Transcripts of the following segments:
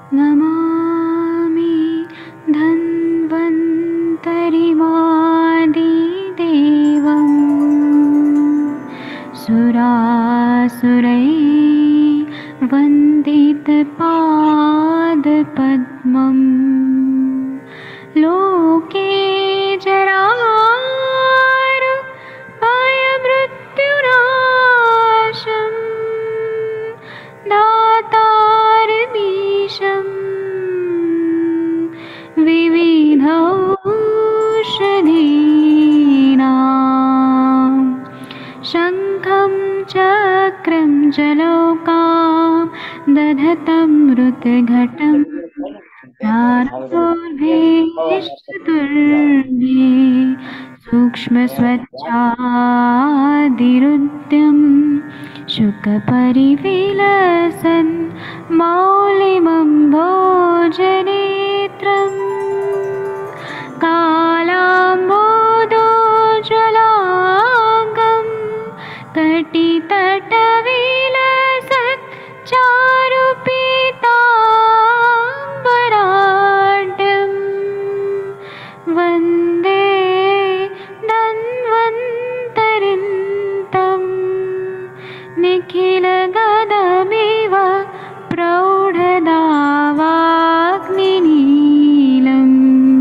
नमामि धन्वन्तरिमादिदेवम् सुरासुरैर्वन्दितपादपद्मम् लोके जरामृत्युनाशम् दातारमीशम् विविधौषधीनां शङ्खं चक्रं जलौकां दधतं मृतघटं नारदोर्भेश्चतुर्भे सूक्ष्मस्वच्छादिरुद्यं शुकपरिविलसन् मौलिमं भोजनेत्रम् कालाम्बोदोज्ज्वलाङ्गं कटितटविलसत् चारुपीताम्बराढ्यं वन्दे धन्वन्तरिन्तं निखिलगदमिव प्रौढदावाग्निनीलम्।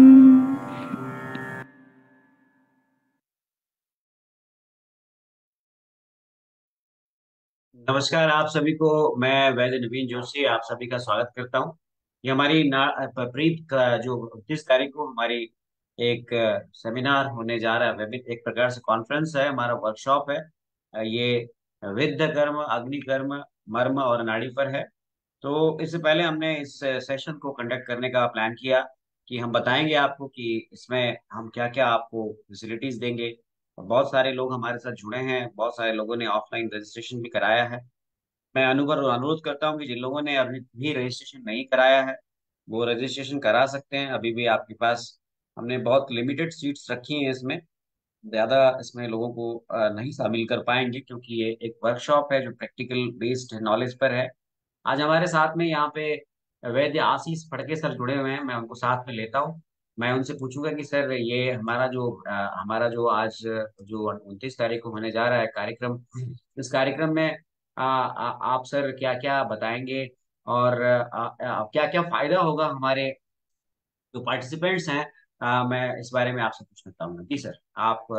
नमस्कार आप सभी को। मैं वैद्य नवीन जोशी आप सभी का स्वागत करता हूं। ये हमारी प्रीत का जो 29 तारीख को हमारी एक सेमिनार होने जा रहा है। एक प्रकार से कॉन्फ्रेंस है, हमारा वर्कशॉप है। ये विद्ध कर्म, अग्नि कर्म, मर्म और नाड़ी पर है। तो इससे पहले हमने इस सेशन को कंडक्ट करने का प्लान किया कि हम बताएंगे आपको कि इसमें हम क्या क्या आपको फैसिलिटीज देंगे। और बहुत सारे लोग हमारे साथ जुड़े हैं, बहुत सारे लोगों ने ऑफलाइन रजिस्ट्रेशन भी कराया है। मैं अनुरोध करता हूँ कि जिन लोगों ने अभी भी रजिस्ट्रेशन नहीं कराया है वो रजिस्ट्रेशन करा सकते हैं। अभी भी आपके पास हमने बहुत लिमिटेड सीट्स रखी हैं इसमें। ज्यादा इसमें लोगों को नहीं शामिल कर पाएंगे क्योंकि ये एक वर्कशॉप है जो प्रैक्टिकल बेस्ड नॉलेज पर है। आज हमारे साथ में यहाँ पे वैद्य आशीष फड़के सर जुड़े हुए हैं, मैं उनको साथ में लेता हूँ। मैं उनसे पूछूंगा कि सर ये हमारा जो आज जो 29 तारीख को होने जा रहा है कार्यक्रम, इस कार्यक्रम में आप सर क्या क्या बताएंगे और क्या क्या फायदा होगा हमारे जो पार्टिसिपेंट्स हैं। मैं इस बारे में आपसे पूछना चाहूंगा। जी सर, आप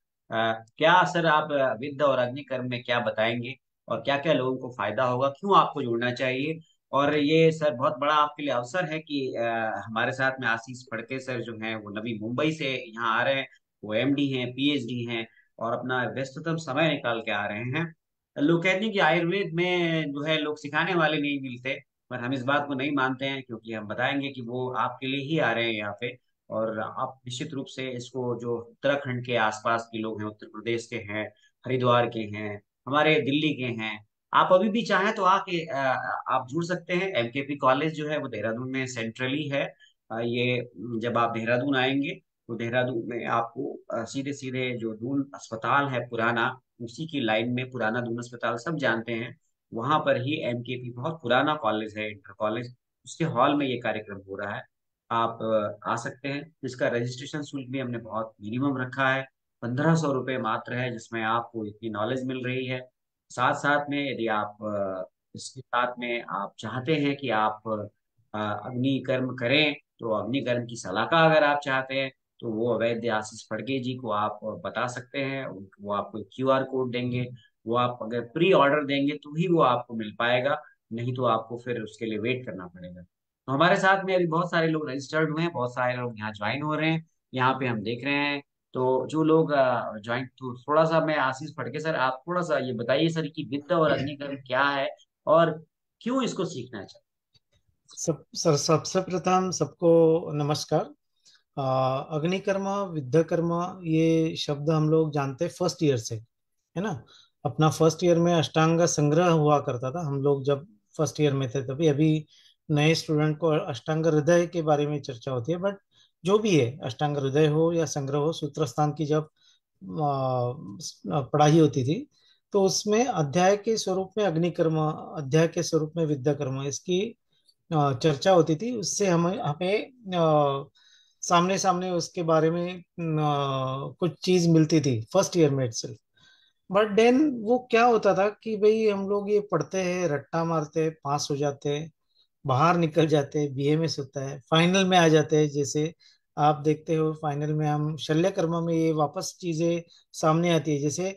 क्या सर आप विद्या और अग्नि कर्म में क्या बताएंगे और क्या क्या लोगों को फायदा होगा, क्यों आपको जुड़ना चाहिए। और ये सर बहुत बड़ा आपके लिए अवसर है कि हमारे साथ में आशीष फड़के सर जो हैं वो नवी मुंबई से यहाँ आ रहे हैं। वो एमडी हैं, पीएचडी हैं और अपना व्यस्ततम समय निकाल के आ रहे हैं। लोग कहते हैं कि आयुर्वेद में जो है लोग सिखाने वाले नहीं मिलते, पर हम इस बात को नहीं मानते हैं क्योंकि हम बताएंगे कि वो आपके लिए ही आ रहे हैं यहाँ पे। और आप निश्चित रूप से इसको, जो उत्तराखंड के आसपास के लोग हैं, उत्तर प्रदेश के हैं, हरिद्वार के हैं, हमारे दिल्ली के हैं, आप अभी भी चाहें तो आके आप जुड़ सकते हैं। एमकेपी कॉलेज जो है वो देहरादून में सेंट्रली है। ये जब आप देहरादून आएंगे तो देहरादून में आपको सीधे सीधे जो दून अस्पताल है पुराना, उसी की लाइन में, पुराना दून अस्पताल सब जानते हैं, वहां पर ही एमकेपी बहुत पुराना कॉलेज है, इंटर कॉलेज, उसके हॉल में ये कार्यक्रम हो रहा है। आप आ सकते हैं। इसका रजिस्ट्रेशन शुल्क भी हमने बहुत मिनिमम रखा है, 1500 रुपये मात्र है, जिसमें आपको इतनी नॉलेज मिल रही है। साथ साथ में यदि आप इसके साथ में आप चाहते हैं कि आप अग्नि कर्म करें, तो अग्नि कर्म की सलाह अगर आप चाहते हैं तो वो वैद्य आशीष फड़के जी को आप बता सकते हैं। वो आपको क्यूआर कोड देंगे। वो आप अगर प्री ऑर्डर देंगे तो ही वो आपको मिल पाएगा, नहीं तो आपको फिर उसके लिए वेट करना पड़ेगा। तो हमारे साथ में अभी बहुत सारे लोग रजिस्टर्ड हुए हैं, बहुत सारे लोग यहाँ ज्वाइन हो रहे हैं, यहाँ पे हम देख रहे हैं। तो जो लोग ज्वाइन, तो थोड़ा सा मैं आशीष फड़के सर, आप थोड़ा सा ये बताइए सर कि विद्या और अग्निकर्म क्या है और क्यों इसको सीखना चाहिए। सबसे प्रथम सबको नमस्कार। अग्निकर्म, विद्याकर्म, ये शब्द हम लोग जानते हैं फर्स्ट ईयर से, है ना। अपना फर्स्ट ईयर में अष्टांग संग्रह हुआ करता था, हम लोग जब फर्स्ट ईयर में थे तभी। अभी नए स्टूडेंट को अष्टांग हृदय के बारे में चर्चा होती है, बट जो भी है, अष्टांग हृदय हो या संग्रह हो, सूत्र स्थान की जब पढ़ाई होती थी तो उसमें अध्याय के स्वरूप में अग्निकर्म, अध्याय के स्वरूप में विद्याकर्म, इसकी चर्चा होती थी, उससे हमें हमें सामने सामने उसके बारे में कुछ चीज मिलती थी फर्स्ट ईयर में itself। बट देन वो क्या होता था कि भाई हम लोग ये पढ़ते हैं, रट्टा मारते हैं, पास हो जाते हैं, बाहर निकल जाते हैं, बीएमएस होता है, फाइनल में आ जाते हैं। जैसे आप देखते हो फाइनल में हम शल्यकर्मा में ये वापस चीजें सामने आती है। जैसे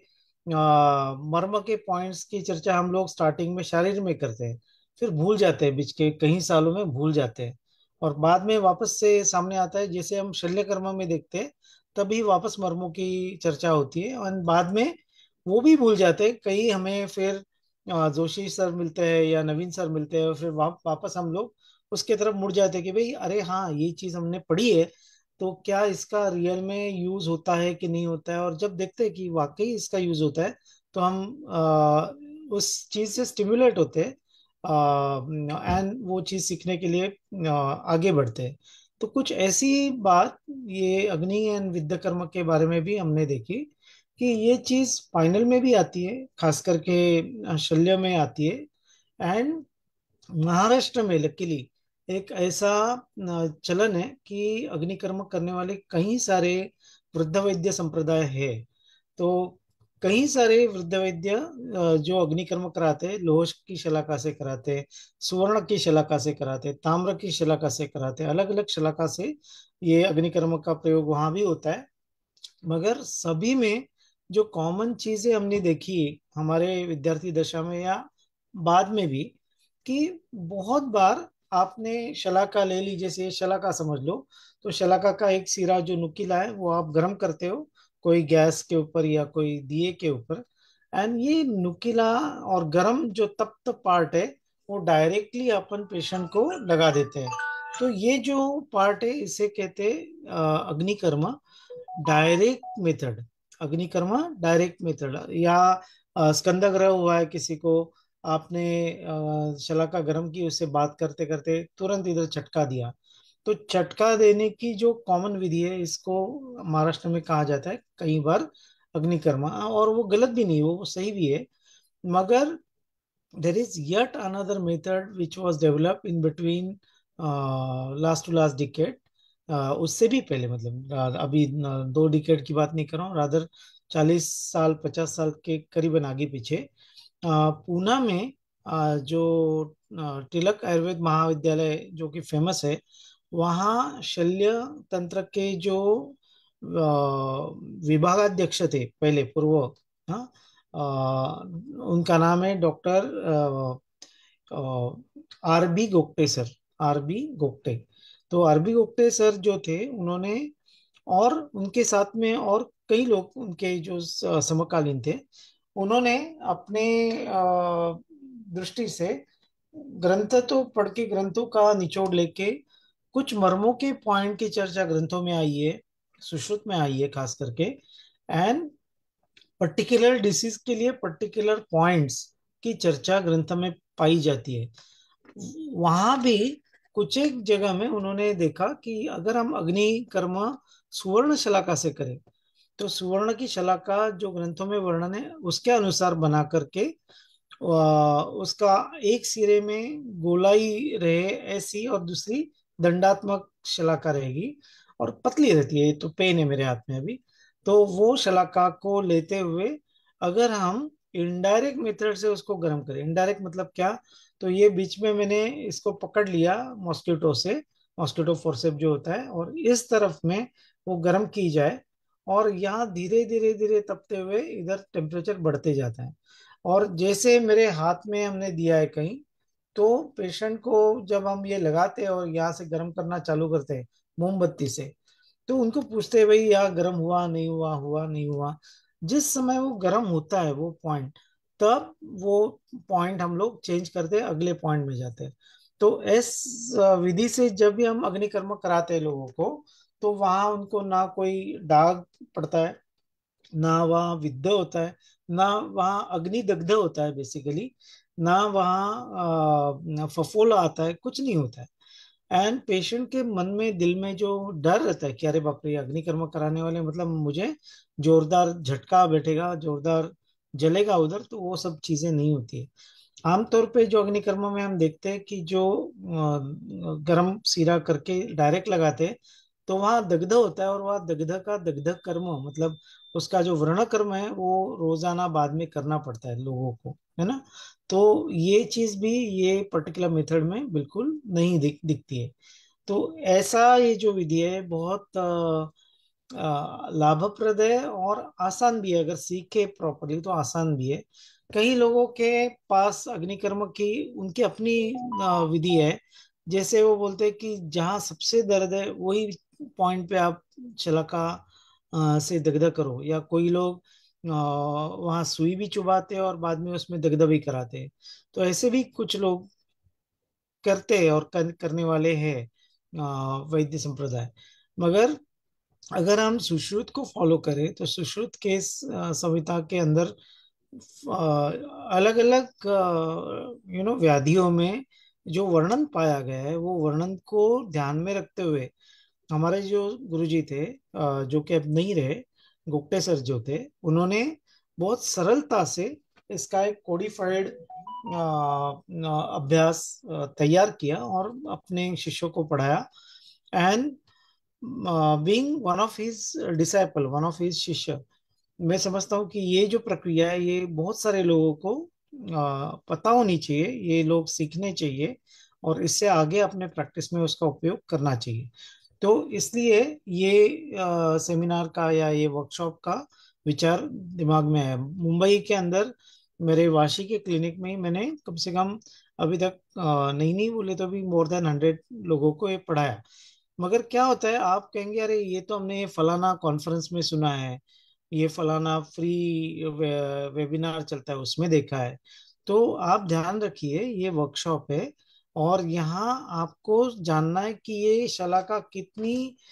मर्म के पॉइंट्स की चर्चा हम लोग स्टार्टिंग में शारीर में करते हैं, फिर भूल जाते हैं, बीच के कई सालों में भूल जाते हैं, और बाद में वापस से सामने आता है। जैसे हम शल्यकर्मा में देखते हैं, तभी वापस मर्मों की चर्चा होती है, और बाद में वो भी भूल जाते हैं। कई हमें फिर जोशी सर मिलते हैं या नवीन सर मिलते हैं, और फिर वापस हम लोग उसके तरफ मुड़ जाते हैं कि भाई अरे हाँ, ये चीज हमने पढ़ी है, तो क्या इसका रियल में यूज होता है कि नहीं होता है। और जब देखते हैं कि वाकई इसका यूज होता है, तो हम उस चीज से स्टिमुलेट होते हैं, एंड वो चीज सीखने के लिए आगे बढ़ते हैं। तो कुछ ऐसी बात ये अग्नि एंड विद्याकर्म के बारे में भी हमने देखी कि ये चीज फाइनल में भी आती है, खास करके शल्य में आती है। एंड महाराष्ट्र में लकीली एक ऐसा चलन है कि अग्निकर्म करने वाले कई सारे वृद्ध वैद्य संप्रदाय है। तो कई सारे वृद्ध वैद्य जो अग्निकर्म कराते हैं, लोह की शलाका से कराते हैं, सुवर्ण की शलाका से कराते हैं, ताम्र की शलाका से कराते हैं, अलग अलग शलाका से ये अग्निकर्म का प्रयोग वहां भी होता है। मगर सभी में जो कॉमन चीजें हमने देखी हमारे विद्यार्थी दशा में या बाद में भी, कि बहुत बार आपने शलाका ले ली, जैसे शलाका समझ लो, तो शलाका का एक सिरा जो नुकीला है वो आप गर्म करते हो कोई गैस के ऊपर या कोई दिए के ऊपर, एंड ये नुकीला और गर्म जो तप्त पार्ट है वो डायरेक्टली अपन पेशेंट को लगा देते हैं। तो ये जो पार्ट है इसे कहते हैं Agnikarma direct method. Agnikarma direct method, या स्कंदग्रह हुआ है किसी को, आपने शलाका गर्म की, उससे बात करते करते तुरंत इधर झटका दिया, तो झटका देने की जो कॉमन विधि है, इसको महाराष्ट्र में कहा जाता है कई बार अग्निकर्मा। और वो गलत भी नहीं, वो सही भी है। मगर there is yet another method which was developed in between last to last decade। उससे भी पहले, मतलब अभी 2 डिकेड की बात नहीं कर रहा हूँ, रादर 40 साल 50 साल के करीबन आगे पीछे पूना में जो तिलक आयुर्वेद महाविद्यालय जो कि फेमस है, वहाँ शल्य तंत्र के जो विभागाध्यक्ष थे पहले पूर्व, हाँ, उनका नाम है doctor RB Gogte sir. RB Gogte. तो आरबी गोगटे सर जो थे, उन्होंने और उनके साथ में और कई लोग उनके जो समकालीन थे, उन्होंने अपने दृष्टि से ग्रंथ तो पढ़ के, ग्रंथों का निचोड़ लेके, कुछ मर्मों के पॉइंट की चर्चा ग्रंथों में आई है, सुश्रुत में आई है खास करके, एंड पर्टिकुलर डिसीज के लिए पर्टिकुलर पॉइंट्स की चर्चा ग्रंथ में पाई जाती है। वहां भी कुछ एक जगह में उन्होंने देखा कि अगर हम अग्नि कर्म सुवर्ण शलाका से करें, तो सुवर्ण की शलाका जो ग्रंथों में वर्णन है उसके अनुसार बना करके उसका एक सिरे में गोलाई रहे ऐसी, और दूसरी दंडात्मक शलाका रहेगी, और पतली रहती है। ये तो पेन है मेरे हाथ में अभी। तो वो शलाका को लेते हुए अगर हम इनडायरेक्ट मेथड से उसको गर्म करें, इनडायरेक्ट मतलब क्या, तो ये बीच में मैंने इसको पकड़ लिया मॉस्किटो से, मॉस्किटो फोर्सेप जो होता है, और इस तरफ में वो गर्म की जाए, और यहाँ धीरे धीरे धीरे तपते हुए इधर टेम्परेचर बढ़ते जाता है। और जैसे मेरे हाथ में हमने दिया है कहीं, तो पेशेंट को जब हम ये लगाते हैं और यहाँ से गर्म करना चालू करते हैं मोमबत्ती से, तो उनको पूछते हैं भाई यहाँ गर्म हुआ नहीं हुआ, हुआ नहीं हुआ। जिस समय वो गर्म होता है वो पॉइंट, तब वो पॉइंट हम लोग चेंज करते हैं, अगले पॉइंट में जाते हैं। तो इस विधि से जब भी हम अग्निकर्म कराते हैं लोगों को, तो वहां उनको ना कोई दाग पड़ता है, ना वहाँ विद्ध होता है, ना वहाँ अग्नि दग्ध होता है बेसिकली, ना वहाँ फफोला आता है, कुछ नहीं होता है। एंड पेशेंट के मन में, दिल में जो डर रहता है कि अरे बाप रे, अग्निकर्म कराने वाले मतलब मुझे जोरदार झटका बैठेगा, जोरदार जलेगा उधर, तो वो सब चीजें नहीं होती है। आमतौर पे जो अग्निकर्म में हम देखते हैं कि जो गरम सीरा करके डायरेक्ट लगाते हैं, तो वहाँ दग्ध होता है, और वहाँ दग्ध का दग्ध कर्म मतलब उसका जो वर्ण कर्म है वो रोजाना बाद में करना पड़ता है लोगों को, है ना। तो ये चीज भी ये पर्टिकुलर मेथड में बिल्कुल नहीं दिखती है। तो ऐसा ये जो विधि है बहुत लाभप्रद है और आसान भी है, अगर सीखे प्रॉपरली तो आसान भी है। कई लोगों के पास अग्निकर्म की उनकी अपनी विधि है। जैसे वो बोलते हैं कि जहाँ सबसे दर्द है वही पॉइंट पे आप शलाका से दगदग करो, या कोई लोग वहाँ सुई भी चुभाते हैं और बाद में उसमें दगदग भी कराते हैं। तो ऐसे भी कुछ लोग करते हैं और करने वाले हैं वैद्य संप्रदाय। मगर अगर हम सुश्रुत को फॉलो करें तो सुश्रुत के संहिता के अंदर अलग अलग व्याधियों में जो वर्णन पाया गया है वो वर्णन को ध्यान में रखते हुए हमारे जो गुरुजी थे, जो कि अब नहीं रहे, गुप्ते सर जो थे, उन्होंने बहुत सरलता से इसका एक कोडिफाइड अभ्यास तैयार किया और अपने शिष्यों को पढ़ाया। And being one of his disciple, one of his शिष्य, मैं समझता हूँ कि ये जो प्रक्रिया है ये बहुत सारे लोगों को पता होनी चाहिए, ये लोग सीखने चाहिए और इससे आगे अपने प्रैक्टिस में उसका उपयोग करना चाहिए। तो इसलिए ये सेमिनार का या ये वर्कशॉप का विचार दिमाग में है। मुंबई के अंदर मेरे वाशी के क्लिनिक में ही मैंने कम से कम अभी तक नहीं नहीं बोले तो भी मोर देन 100 लोगों को ये पढ़ाया। मगर क्या होता है, आप कहेंगे अरे ये तो हमने फलाना कॉन्फ्रेंस में सुना है, ये फलाना फ्री वेबिनार चलता है उसमें देखा है। तो आप ध्यान रखिए ये वर्कशॉप है और यहाँ आपको जानना है कि ये शलाका कितनी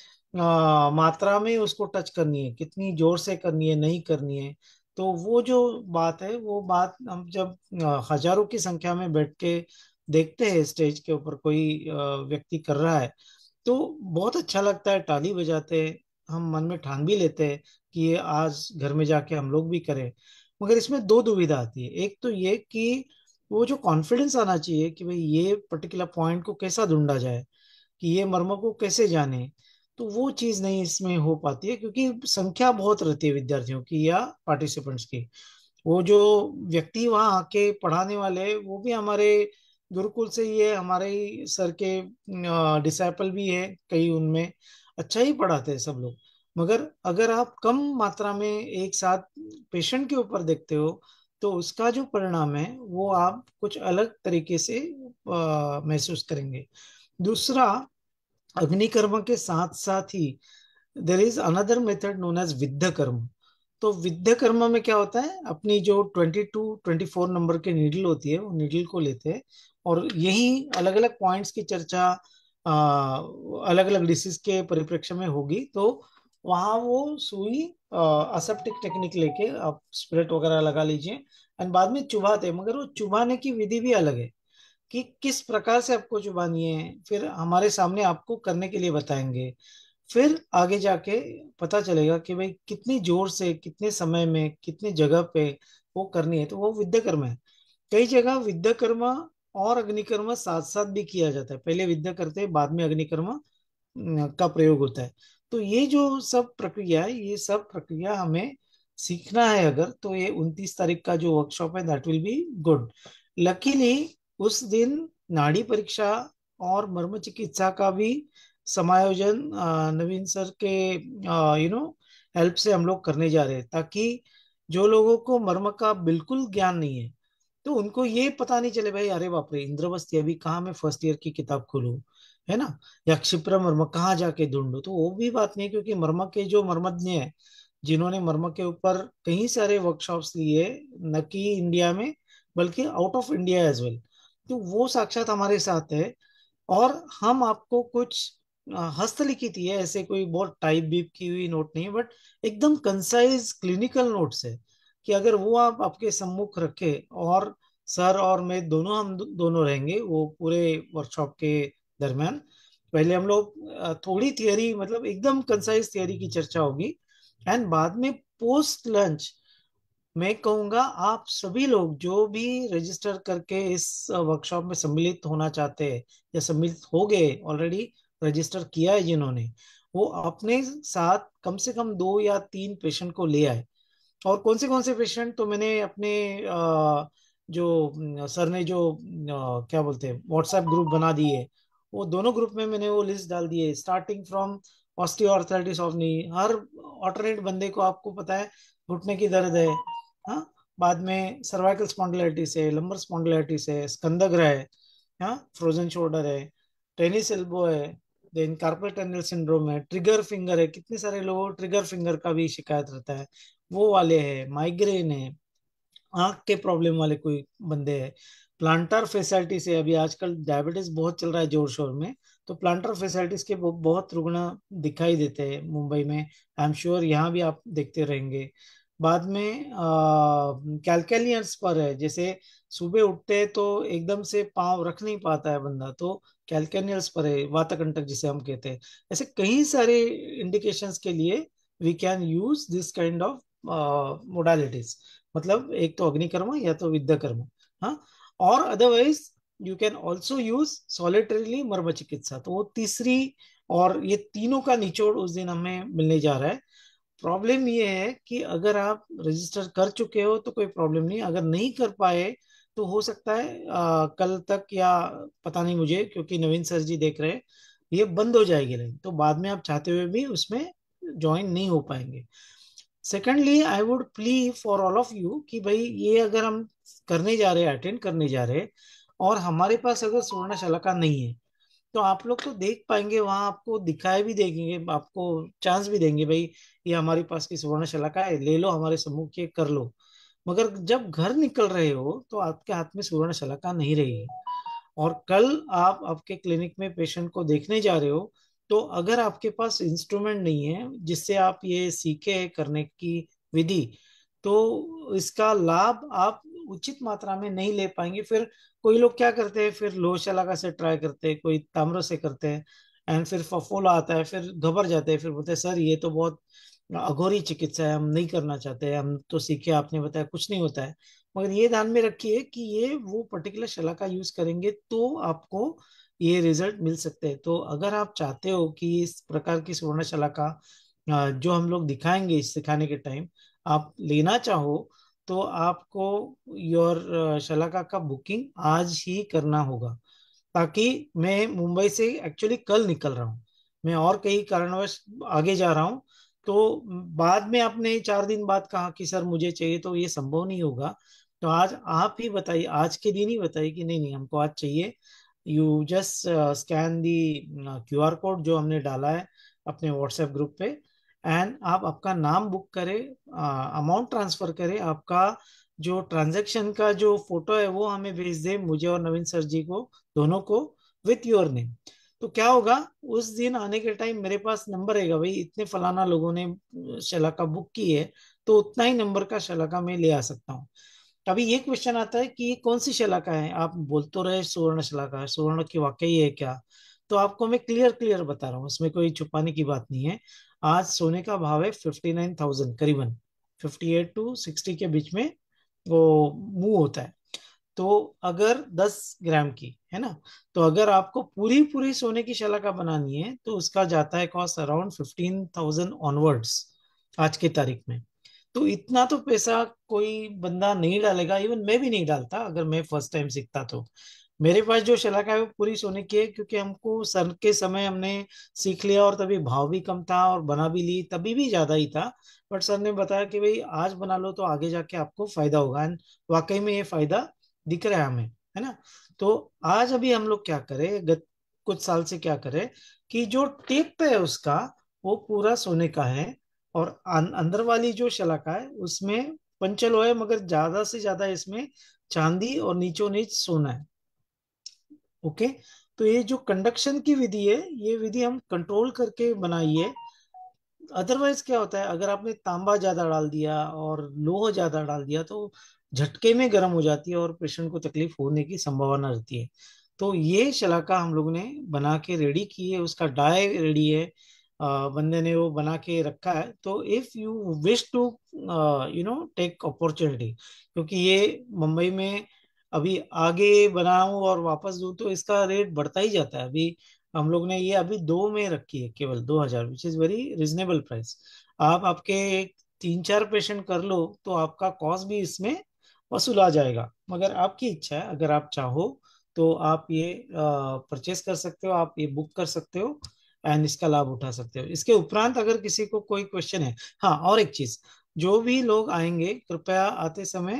मात्रा में उसको टच करनी है, कितनी जोर से करनी है, नहीं करनी है। तो वो जो बात है वो बात हम जब हजारों की संख्या में बैठ के देखते हैं स्टेज के ऊपर कोई व्यक्ति कर रहा है, तो बहुत अच्छा लगता है, ताली बजाते हैं, हम मन में ठान भी लेते हैं कि ये आज घर में जाके हम लोग भी करें। मगर इसमें दो दुविधा आती है। एक तो ये कि वो जो कॉन्फिडेंस आना चाहिए कि भाई ये पर्टिकुलर पॉइंट को कैसा ढूंढा जाए, कि ये मर्म को कैसे जाने, तो वो चीज नहीं इसमें हो पाती है क्योंकि संख्या बहुत रहती है विद्यार्थियों की या पार्टिसिपेंट्स की। वो जो व्यक्ति वहाँ आके पढ़ाने वाले वो भी हमारे गुरुकुल से ही है, हमारे ही सर के डिसाइपल भी है, कई उनमें अच्छा ही पढ़ाते हैं सब लोग। मगर अगर आप कम मात्रा में एक साथ पेशेंट के ऊपर देखते हो तो उसका जो परिणाम है वो आप कुछ अलग तरीके से महसूस करेंगे। दूसरा, अग्निकर्म के साथ साथ ही there is another method known as Viddha karma. तो विद्या कर्म में क्या होता है, अपनी जो 22-24 नंबर की नीडल होती है वो नीडल को लेते हैं और यही अलग अलग पॉइंट्स की चर्चा अलग अलग डिसीज के परिप्रेक्ष्य में होगी। तो वहाँ वो सुई असेप्टिक टेक्निक लेके आप स्पिरिट वगैरह लगा लीजिए एंड बाद में चुभाते हैं, मगर वो चुभाने की विधि भी अलग है कि किस प्रकार से आपको चुबानी है, फिर हमारे सामने आपको करने के लिए बताएंगे। फिर आगे जाके पता चलेगा कि भाई कितनी जोर से कितने समय में कितनी जगह पे वो करनी है, तो वो विद्या कर्म है। कई जगह विद्या कर्म और अग्निकर्म साथ साथ भी किया जाता है, पहले विद्या करते हैं बाद में अग्निकर्म का प्रयोग होता है। तो ये जो सब प्रक्रिया है ये सब प्रक्रिया हमें सीखना है अगर, तो ये 29 तारीख का जो वर्कशॉप है that will be good. Luckily उस दिन नाड़ी परीक्षा और मर्म चिकित्सा का भी समायोजन नवीन सर के हेल्प से हम लोग करने जा रहे हैं, ताकि जो लोगों को मर्म का बिल्कुल ज्ञान नहीं है तो उनको ये पता नहीं चले भाई अरे बाप रे इंद्रवस्ती अभी कहाँ मैं फर्स्ट ईयर की किताब खोलूं, है ना, या क्षिप्र मर्म कहाँ जाके ढूंढूं। तो वो भी बात नहीं है क्योंकि मर्म के जो मर्मज्ञ हैं जिन्होंने मर्म के ऊपर कई सारे वर्कशॉप्स लिए, न कि इंडिया में बल्कि out of India as well, तो वो साक्षात हमारे साथ है। और हम आपको कुछ हस्तलिखित ही है, ऐसे कोई बहुत टाइप बीप की हुई नोट नहीं है, बट एकदम कंसाइज क्लिनिकल नोट्स है कि अगर वो आप आपके सम्मुख रखे और सर और मैं दोनों, हम दोनों रहेंगे वो पूरे वर्कशॉप के दरमियान। पहले हम लोग थोड़ी थियरी मतलब एकदम कंसाइज थियरी की चर्चा होगी एंड बाद में पोस्ट लंच मैं कहूंगा आप सभी लोग जो भी रजिस्टर करके इस वर्कशॉप में सम्मिलित होना चाहते हैं या सम्मिलित हो गए, ऑलरेडी रजिस्टर किया है जिन्होंने, वो अपने साथ कम से कम 2 या 3 पेशेंट को ले आए। और कौन से पेशेंट, तो मैंने अपने जो सर ने जो क्या बोलते हैं व्हाट्सएप ग्रुप बना दिए, वो दोनों ग्रुप में मैंने वो लिस्ट डाल दी है, starting from osteoarthritis of knee. हर ऑल्टरनेट बंदे को आपको पता है घुटने की दर्द है, हाँ। बाद में सर्वाइकल स्पॉन्डिलाइटिस है, लंबर स्पॉन्डिलाइटिस है, स्कंदग्र है, हाँ, फ्रोजन शोल्डर है, टेनिस एल्बो है, देन कार्पल टनल सिंड्रोम है, ट्रिगर फिंगर है, कितने सारे लोगों को ट्रिगर फिंगर का भी शिकायत रहता है, वो वाले है, माइग्रेन है, आंख के प्रॉब्लम वाले कोई बंदे हैं, प्लांटर फेसाइटिस है, अभी आजकल डायबिटीज बहुत चल रहा है जोर शोर में, तो प्लांटर फेसाइटिस के बहुत रुग्ण दिखाई देते हैं मुंबई में, आई एम श्योर यहाँ भी आप देखते रहेंगे। बाद में कैलकेलियंस पर है, जैसे सुबह उठते हैं तो एकदम से पाँव रख नहीं पाता है बंदा, तो कैलकेनियल्स पर है, वातकंटक जिसे हम कहते हैं। ऐसे कई सारे इंडिकेशंस के लिए we can use this kind of modalities. मतलब एक तो अग्निकर्मा या तो विद्याकर्मा, हाँ। और otherwise you can also use solitarily marma chikitsa, तो वो तीसरी। और ये तीनों का निचोड़ उस दिन हमें मिलने जा रहा है। प्रॉब्लम ये है कि अगर आप रजिस्टर कर चुके हो तो कोई प्रॉब्लम नहीं, अगर नहीं कर पाए तो हो सकता है कल तक, या पता नहीं मुझे, क्योंकि नवीन सर जी देख रहे हैं, ये बंद हो जाएगी लाइन, तो बाद में आप चाहते हुए भी उसमें ज्वाइन नहीं हो पाएंगे। Secondly I would plea for all of you कि भाई ये अगर हम करने जा रहे हैं, अटेंड करने जा रहे हैं, और हमारे पास अगर सुवर्णशलाका नहीं है, तो आप लोग तो देख पाएंगे वहां, आपको दिखाए भी देंगे, आपको चांस भी देंगे, भाई ये हमारे पास की सुवर्णशलाका है, ले लो हमारे समूह के, कर लो। मगर जब घर निकल रहे हो तो आपके हाथ में सुवर्णशलाका नहीं रहेगी। और कल आप आपके क्लिनिक में पेशेंट को देखने जा रहे हो, तो अगर आपके पास इंस्ट्रूमेंट नहीं है जिससे आप ये सीखे करने की विधि, तो इसका लाभ आप उचित मात्रा में नहीं ले पाएंगे। फिर कोई लोग क्या करते हैं, फिर लोह शलाका से ट्राई करते हैं, कोई ताम्र से करते हैं, एंड फिर फफोला आता है, फिर घबर जाते हैं, फिर बोलते हैं सर ये तो बहुत अघोरी चिकित्सा है, हम नहीं करना चाहते, हम तो सीखे, आपने बताया कुछ नहीं होता है। मगर ये ध्यान में रखिए कि ये वो पर्टिकुलर शलाका यूज करेंगे तो आपको ये रिजल्ट मिल सकते हैं। तो अगर आप चाहते हो कि इस प्रकार की सुवर्ण शलाका जो हम लोग दिखाएंगे इस सिखाने के टाइम, आप लेना चाहो, तो आपको योर शलाका का बुकिंग आज ही करना होगा। ताकि मैं मुंबई से एक्चुअली कल निकल रहा हूँ, मैं और कई कारणवश आगे जा रहा हूँ, तो बाद में आपने 4 दिन बाद कहा कि सर मुझे चाहिए, तो ये संभव नहीं होगा। तो आज आप ही बताइए, आज के दिन ही बताइए कि नहीं नहीं हमको आज चाहिए। You just scan the QR code जो हमने डाला है अपने व्हाट्सएप ग्रुप पे, एंड आप आपका नाम बुक करें, अमाउंट ट्रांसफर करें, आपका जो ट्रांजैक्शन का जो फोटो है वो हमें भेज दें, मुझे और नवीन सर जी को, दोनों को, विथ योर नेम। तो क्या होगा, उस दिन आने के टाइम मेरे पास नंबर रहेगा, भाई इतने फलाना लोगों ने शलाका बुक की है, तो उतना ही नंबर का शलाका मैं ले आ सकता हूँ। अभी ये क्वेश्चन आता है कि ये कौन सी शलाका है, आप बोल तो रहे सुवर्ण शलाका है, सुवर्ण की वाकई है क्या? तो आपको मैं क्लियर क्लियर बता रहा हूँ, इसमें कोई छुपाने की बात नहीं है। आज सोने का भाव है 59,000 करीबन, 58 to 60 के बीच में वो मूव होता है। तो अगर 10 ग्राम की है ना, तो अगर आपको पूरी पूरी सोने की शलाका बनानी है तो उसका जाता है कॉस्ट अराउंड 15,000 ऑनवर्ड्स आज की तारीख में। तो इतना तो पैसा कोई बंदा नहीं डालेगा, इवन मैं भी नहीं डालता अगर मैं फर्स्ट टाइम सीखता तो। मेरे पास जो शलाका है वो पूरी सोने की है, क्योंकि हमको सर के समय हमने सीख लिया, और तभी भाव भी कम था, और बना भी ली तभी भी ज्यादा ही था। बट सर ने बताया कि भाई आज बना लो तो आगे जाके आपको फायदा होगा, एंड वाकई में ये फायदा दिख रहा है हमें, है ना। तो आज अभी हम लोग क्या करें, गत कुछ साल से क्या करें कि जो टेप है उसका, वो पूरा सोने का है, और अंदर वाली जो शलाका है उसमें पंचल है, मगर ज्यादा से ज्यादा इसमें चांदी और नीचों नीच सोना है। ओके। तो ये जो कंडक्शन की विधि है, ये विधि हम कंट्रोल करके बनाई है। अदरवाइज क्या होता है, अगर आपने तांबा ज्यादा डाल दिया और लोह ज्यादा डाल दिया तो झटके में गर्म हो जाती है और पेशेंट को तकलीफ होने की संभावना रहती है। तो ये शलाका हम लोगों ने बना के रेडी की है, उसका डाई रेडी है, बंदे ने वो बना के रखा है। तो if you wish to take opportunity, क्योंकि ये मुंबई में अभी आगे बनाऊं और वापस दूं तो इसका रेट बढ़ता ही जाता है। अभी हम लोग ने ये अभी 2 में रखी है, केवल 2,000, which is very reasonable price. आप आपके 3-4 पेशेंट कर लो तो आपका कॉस्ट भी इसमें वसूल आ जाएगा। मगर आपकी इच्छा है, अगर आप चाहो तो आप ये परचेस कर सकते हो, आप ये बुक कर सकते हो एंड इसका लाभ उठा सकते हो। इसके उपरांत अगर किसी को कोई क्वेश्चन है, हाँ और एक चीज, जो भी लोग आएंगे कृपया आते समय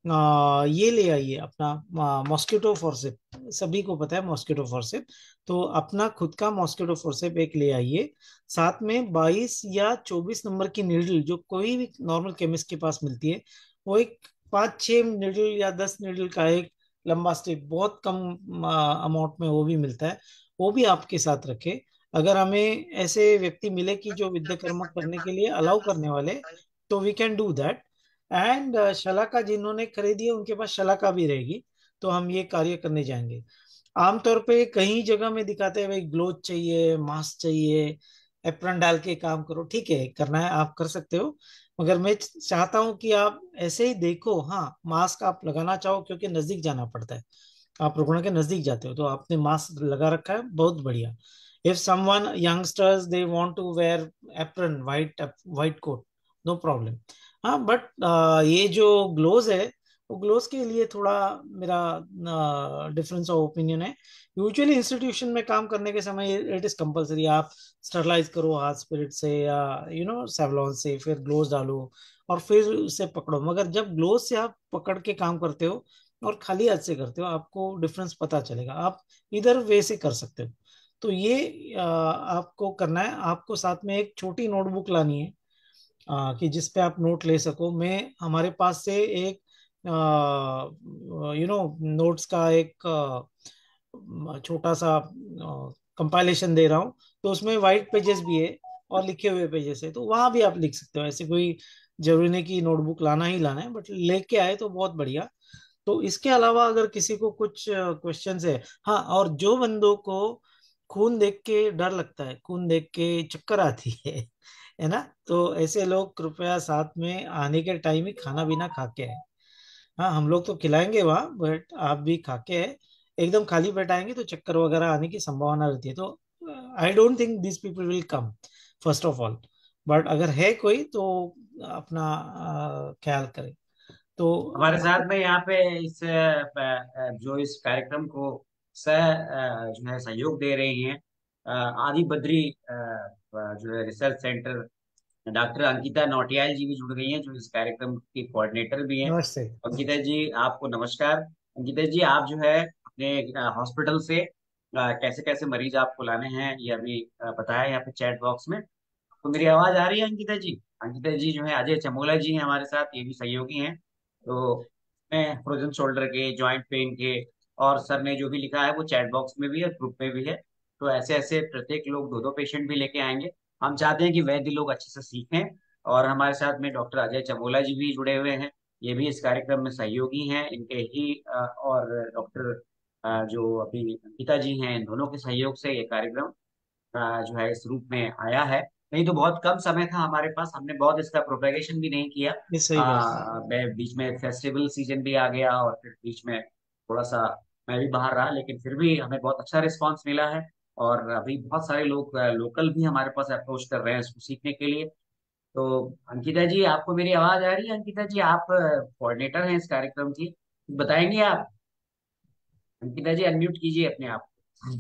ये ले आइए अपना मॉस्किटो फॉरसेप। सभी को पता है मॉस्किटो फॉरसेप, तो अपना खुद का मॉस्किटो फॉरसेप एक ले आइए। साथ में 22 या 24 नंबर की नीडल जो कोई भी नॉर्मल केमिस्ट के पास मिलती है, वो एक 5-6 नीडल या 10 नीडल का एक लंबा स्ट्रिप बहुत कम अमाउंट में वो भी मिलता है, वो भी आपके साथ रखे। अगर हमें ऐसे व्यक्ति मिले कि जो विद्याकर्मा करने के लिए अलाउ करने वाले, तो we can do that. And शलाका जिन्होंने खरीदी है उनके पास शलाका भी रहेगी, तो हम ये कार्य करने जाएंगे। आमतौर पे कई जगह में दिखाते हैं भाई ग्लोव चाहिए, मास्क चाहिए, एप्रन डाल के काम करो। ठीक है, करना है आप कर सकते हो, मगर मैं चाहता हूं कि आप ऐसे ही देखो। हाँ, मास्क आप लगाना चाहो क्योंकि नजदीक जाना पड़ता है, आप रुकने के नजदीक जाते हो तो आपने मास्क लगा रखा है, बहुत बढ़िया। If someone youngsters they want to wear apron, white white coat, no problem. हाँ बट ये जो ग्लोव्स है, वो ग्लोव्स के लिए थोड़ा मेरा डिफरेंस ऑफ ओपिनियन है। यूजुअली इंस्टीट्यूशन में काम करने के समय इट इज कंपलसरी, आप स्टरलाइज करो हाथ स्पिरिट से या सेवलॉन से, फिर ग्लोव्स डालो और फिर उसे पकड़ो। मगर जब ग्लोव्स से आप पकड़ के काम करते हो और खाली हाथ से करते हो, आपको डिफरेंस पता चलेगा। आप इधर वे से कर सकते हो। तो ये आपको करना है। आपको साथ में एक छोटी नोटबुक लानी है, कि जिस पे आप नोट ले सको। मैं हमारे पास से एक नोट्स का एक छोटा सा कंपाइलेशन दे रहा हूँ, तो उसमें वाइट पेजेस भी है और लिखे हुए पेजेस है, तो वहां भी आप लिख सकते हो। ऐसे कोई जरूरी नहीं कि नोटबुक लाना ही लाना है, बट लेके आए तो बहुत बढ़िया। तो इसके अलावा अगर किसी को कुछ क्वेश्चन है, हाँ, और जो बंदों को खून देख के डर लगता है, खून देख के चक्कर आती है ना, तो ऐसे लोग कृपया साथ में आने के टाइम ही खाना पीना खा के आए। हाँ, हम लोग तो खिलाएंगे वहाँ, बट आप भी खा के आए। एकदम खाली पेट आएंगे तो चक्कर वगैरह आने की संभावना रहती है। तो I don't think this people will come, first of all. But अगर है कोई तो अपना ख्याल करें। तो हमारे साथ में यहाँ पे जो इस कार्यक्रम को जो है सहयोग दे रही हैं, आदि बद्री जो है research centre, doctor Ankita Nautiyal ji भी जुड़ गई हैं, जो इस कार्यक्रम की कोऑर्डिनेटर भी हैं। नमस्ते। अंकिता जी, आपको नमस्कार। अंकिता जी, आप जो है अपने हॉस्पिटल से कैसे कैसे मरीज आपको लाने हैं ये अभी बताया यहाँ पे चैट बॉक्स में। तो मेरी आवाज आ रही है अंकिता जी? अंकिता जी जो है, अजय चमोला जी हैं हमारे साथ, ये भी सहयोगी हैं। तो मैं फ्रोजन शोल्डर के, जॉइंट पेन के, और सर ने जो भी लिखा है वो चैट बॉक्स में भी है, ग्रुप में भी है। तो ऐसे ऐसे प्रत्येक लोग दो दो पेशेंट भी लेके आएंगे। हम चाहते हैं कि वैद्य लोग अच्छे से सीखें। और हमारे साथ में डॉक्टर अजय चमोला जी भी जुड़े हुए हैं, ये भी इस कार्यक्रम में सहयोगी हैं। इनके ही और डॉक्टर जो अभी अंकिता जी हैं, इन दोनों के सहयोग से ये कार्यक्रम जो है इस रूप में आया है। नहीं तो बहुत कम समय था हमारे पास, हमने बहुत इसका प्रोपेगेशन भी नहीं किया। ये सही बात है। मैं बीच में फेस्टिवल सीजन भी आ गया, और फिर बीच में थोड़ा सा मैं भी बाहर रहा, लेकिन फिर भी हमें बहुत अच्छा रिस्पांस मिला है। और अभी बहुत सारे लोग लोकल भी हमारे पास अप्रोच कर रहे हैं इसको सीखने के लिए। तो अंकिता जी, आपको मेरी आवाज आ रही है? अंकिता जी, आप कोऑर्डिनेटर हैं इस कार्यक्रम की, बताएंगे आप? अंकिता जी, अनम्यूट कीजिए अपने आप को।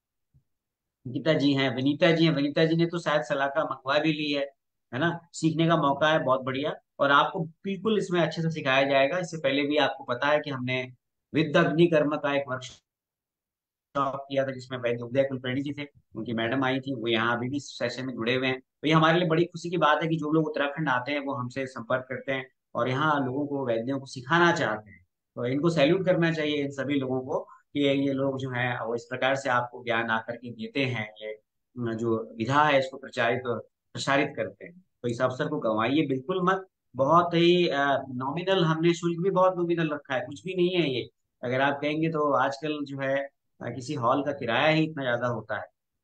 गीता जी हैं, विनीता जी हैं। विनीता जी ने तो शायद सलाह मंगवा भी ली है ना? सीखने का मौका है, बहुत बढ़िया। और आपको बिल्कुल इसमें अच्छे से सिखाया जाएगा। इससे पहले भी आपको पता है कि हमने विद अग्नि कर्म का एक वर्कशॉप किया था, जिसमें वैद्य उदय कुलकर्णी जी थे, उनकी मैडम आई थी, वो यहाँ अभी भी इस सेशन में जुड़े हुए हैं। तो ये हमारे लिए बड़ी खुशी की बात है कि जो लोग उत्तराखंड आते हैं वो हमसे संपर्क करते हैं और यहाँ लोगों को, वैद्यों को सिखाना चाहते हैं। तो इनको सैल्यूट करना चाहिए, इन सभी लोगों को, कि ये लोग जो हैं वो इस प्रकार से आपको ज्ञान आकर के देते हैं। ये जो विधा है इसको प्रचारित और प्रसारित करते हैं। तो इस अवसर को गंवाइए बिल्कुल मत। बहुत ही नॉमिनल, हमने शुल्क भी बहुत नॉमिनल रखा है, कुछ भी नहीं है ये। अगर आप कहेंगे तो आजकल जो है किसी हॉल का किराया ही इतना ज्यादा होता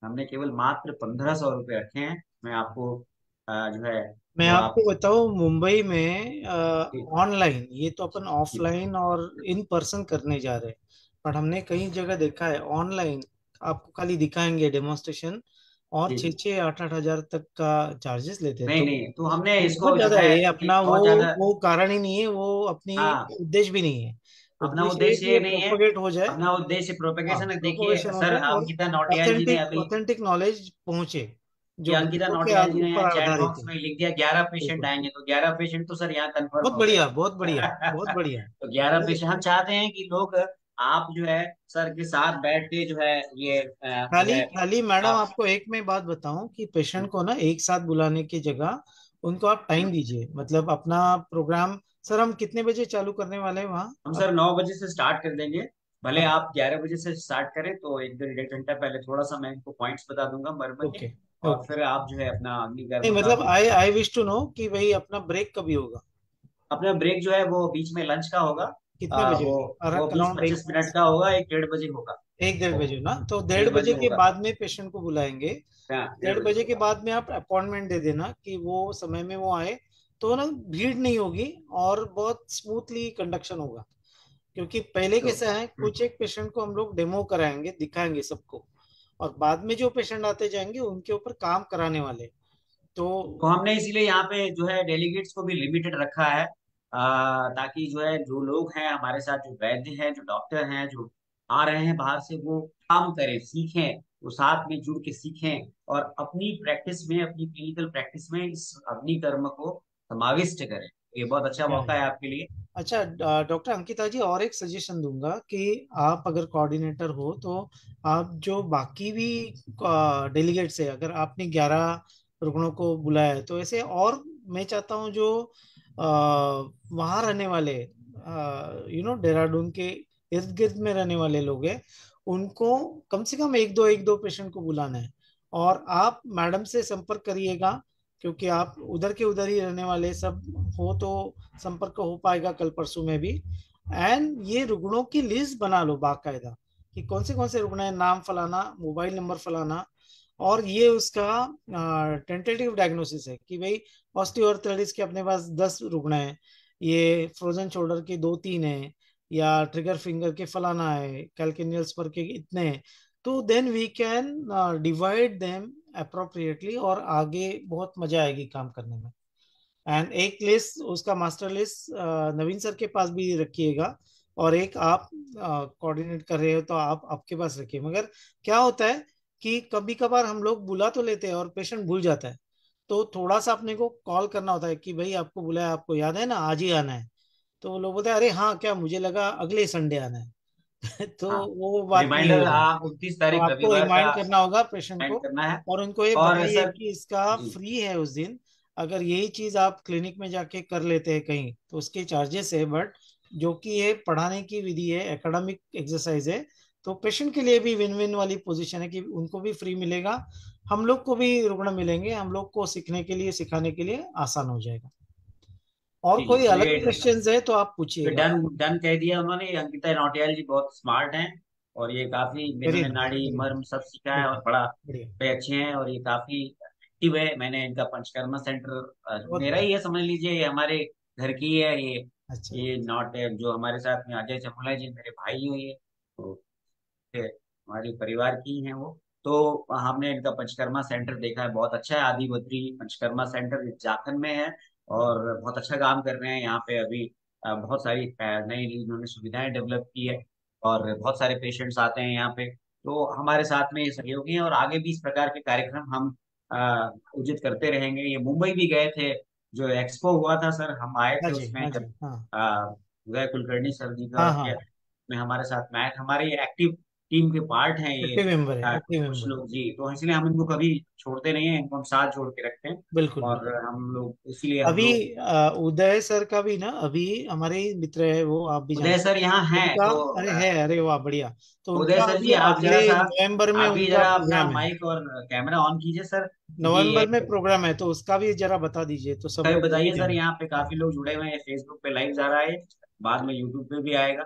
हमने केवल मात्र 1500 रुपये रखे हैं। मैं आपको जो है मैं वो आप आपको बताऊं, मुंबई में जी ऑनलाइन, ये तो अपन जी ऑफलाइन और इन पर्सन करने जा रहे हैं, पर हमने कई जगह देखा है ऑनलाइन आपको खाली दिखाएंगे डेमोन्स्ट्रेशन, और जी छः जी। छः आठ आठ हजार तक का चार्जेस लेते हैं। नहीं तो नहीं, तो हमने वो बहुत इसको जो ज्यादा है है, ये क्योंकि अपना बहुत ज्यादा, वो कारण ही नहीं है, वो अपनी हाँ, उद्देश्य भी नहीं है। अपना उद्देश्य ये उद्देश्य कि ये ये नहीं है। प्रोपोगेट हो जाए। अपना उद्देश्य हाँ, प्रोपेगेशन है। देखिए प्रोपोगेशन हो सर, जाए और अंकिता नौटियाल जी ने ऑथेंटिक अभी, ऑथेंटिक नॉलेज पहुंचे, ये जो अंकिता वीडियो के नौटियाल जी ने ऊपर चैट आधारित बॉक्स है। में लिख दिया 11 पेशेंट बिल्कुल, आएंगे, तो 11 पेशेंट तो सर यहाँ कंफर्म बहुत हो गए। बढ़िया, बहुत बढ़िया, बहुत बढ़िया। तो 11 ये पेशेंट हम चाहते हैं कि लोग, आप जो है सर के साथ बैठ के जो है ये जो खाली है खाली मैडम, आप, आपको एक मैं बात बताऊं कि पेशेंट को ना एक साथ बुलाने की जगह उनको आप टाइम दीजिए, मतलब अपना प्रोग्राम। सर हम कितने बजे चालू करने वाले हैं वहाँ हम अब? सर 9 बजे से स्टार्ट कर देंगे। भले अच्छा, आप 11 बजे से स्टार्ट करें, तो एक डेढ़ डेढ़ घंटा पहले थोड़ा सा मैं इनको पॉइंट्स बता दूंगा मरमत के। ओके, और ओके। फिर आप जो है अपना अग्नि नहीं कर्म का मतलब भी, I I wish to know कि भाई अपना ब्रेक कभी होगा, अपना ब्रेक जो है वो बीच में लंच का होगा। कितने बजे वो होगा, वो बीस अराउंड एक, पच्चीस मिनट का होगा, एक 1:30 बजे होगा। एक डेढ़ बजे ना, तो डेढ़ 1:30 बजे बजे के होगा। बाद में पेशेंट को बुलाएंगे। हाँ, डेढ़ डेढ़ बजे बजे के होगा। बाद में आप अपॉइंटमेंट दे देना कि वो समय में वो आए, तो ना भीड़ नहीं होगी और बहुत स्मूथली कंडक्शन होगा। क्योंकि पहले तो कैसा है, कुछ एक पेशेंट को हम लोग डेमो कराएंगे, दिखाएंगे सबको, और बाद में जो पेशेंट आते जाएंगे उनके ऊपर काम कराने वाले। तो तो हमने इसीलिए यहाँ पे जो है डेलीगेट्स को भी लिमिटेड रखा है, ताकि जो है जो लोग हैं हमारे साथ, जो वैद्य हैं, जो डॉक्टर हैं, जो आ रहे हैं बाहर से, वो काम करें, सीखें, वो साथ में जुड़ के सीखें और अपनी प्रैक्टिस में, अपनी क्लिनिकल प्रैक्टिस में इस अग्नि कर्म को समाविष्ट करें। ये बहुत अच्छा या मौका है आपके लिए। अच्छा, डॉक्टर अंकिता जी, और एक सजेशन दूंगा कि आप अगर कोऑर्डिनेटर हो तो आप जो बाकी भी डेलीगेट्स है, अगर आपने 11 रुग्णों को बुलाया है, तो ऐसे और मैं चाहता हूँ जो वहाँ रहने वाले, देहरादून के इर्द गिर्द में रहने वाले लोग हैं, उनको कम से कम एक दो पेशेंट को बुलाना है। और आप मैडम से संपर्क करिएगा, क्योंकि आप उधर के उधर ही रहने वाले सब हो, तो संपर्क हो पाएगा कल परसों में भी। एंड ये रुग्णों की लिस्ट बना लो बाकायदा, कि कौन से रुग्ण है, नाम फलाना, मोबाइल नंबर फलाना, और ये उसका टेंटेटिव डायग्नोसिस है कि भाई ऑस्टियोआर्थराइटिस के अपने पास 10 रुग्ण हैं, ये फ्रोजन शोल्डर के दो तीन हैं, या ट्रिगर फिंगर के फलाना है, कैल्केनियल स्पर के इतने हैं। तो then we can divide them appropriately, और आगे बहुत मजा आएगी काम करने में। एंड एक लिस्ट, उसका मास्टर लिस्ट नवीन सर के पास भी रखिएगा, और एक आप कोऑर्डिनेट कर रहे हो तो आप आपके पास रखिए। मगर क्या होता है कि कभी कभार हम लोग बुला तो लेते हैं और पेशेंट भूल जाता है, तो थोड़ा सा अपने को कॉल करना होता है कि भाई आपको बुलाया, आपको याद है ना, आज ही आना है। तो वो लोग बोलते हैं अरे हाँ क्या, मुझे लगा अगले संडे आना है। तो हाँ, वो बात नहीं रिमाइंडर, होगी। हाँ, तो 29 आपको रविवार का रिमाइंड करना होगा पेशेंट को, रिमाइंड करना है। और उनको ये और बताइए सर कि इसका जी, फ्री है उस दिन। अगर यही चीज आप क्लिनिक में जाके कर लेते हैं कहीं, तो उसके चार्जेस है, बट जो कि ये पढ़ाने की विधि है, एकेडमिक एक्सरसाइज है, तो पेशेंट के लिए भी विन विन वाली पोजीशन है कि उनको भी फ्री मिलेगा, हम लोग को भी रुग्ण मिलेंगे, हम लोग को सीखने के लिए, सिखाने के लिए आसान हो जाएगा। और जी जी, कोई तो अलग क्वेश्चंस है तो आप ये पूछिएगा। डन डन कह दिया उन्होंने। ये अंकिता नौटियाल जी बहुत स्मार्ट हैं, और ये काफी, वेरी इन्होंने नाइस, नाड़ी वेरी मर्म नाइस। सब सीखा है, और बढ़िया, बड़ा बढ़िया, बड़े अच्छे हैं, और ये काफी एक्टिव है। मैंने इनका पंचकर्मा सेंटर बहुत मेरा बढ़िया। ही है, समझ लीजिए, ये हमारे घर की है ये। अच्छा, ये नॉट जो हमारे साथ में अजय चमुला जी मेरे भाई हैं, ये तो हमारी परिवार की हैं वो। तो हमने इनका पंचकर्मा सेंटर देखा है, बहुत अच्छा है। आदि बद्री पंचकर्मा सेंटर जाखन में है, और बहुत अच्छा काम कर रहे हैं यहाँ पे अभी। बहुत सारी नई नई इन्होंने सुविधाएं डेवलप की है, और बहुत सारे पेशेंट्स आते हैं यहाँ पे। तो हमारे साथ में ये सहयोगी हैं, और आगे भी इस प्रकार के कार्यक्रम हम अ, आयोजित करते रहेंगे। ये मुंबई भी गए थे, जो एक्सपो हुआ था सर, हम आए हाँ थे जी, उसमें, हाँ जी, जब हाँ, उदय कुलकर्णी सर जी का हाँ, हाँ। में हमारे साथ में आए थे। हमारे ये एक्टिव टीम के पार्ट हैं ये, एक्टिव मेंबर है, एक्टिव कुछ मेंबर है। लोग जी। तो इसलिए हम इनको कभी छोड़ते नहीं हैं, इनको हम साथ जोड़ के रखते हैं। बिल्कुल, और बिल्कुल। हम लोग इसीलिए हम अभी लोग, उदय सर का भी ना, अभी हमारे ही मित्र है वो, आप भी उदय जानते सर यहाँ हैं हैं उनका। तो अरे है, अरे वाह, बढ़िया। तो उदय उनका सर जी, अभी आप अगले जरा सा, नवंबर में आप भी उनका जरा अपना प्रोग्राम है। माइक और कैमरा ऑन कीजिए सर, क्योंकि ये, नवंबर में प्रोग्राम है, तो उसका भी जरा बता दीजिए तो सब कभी लोग बताइए जुड़ सर। जाएंगे। यहाँ पे काफी लोग जुड़े हुए हैं, फेसबुक पे लाइव जा रहा है, बाद में यूट्यूब पे भी आएगा।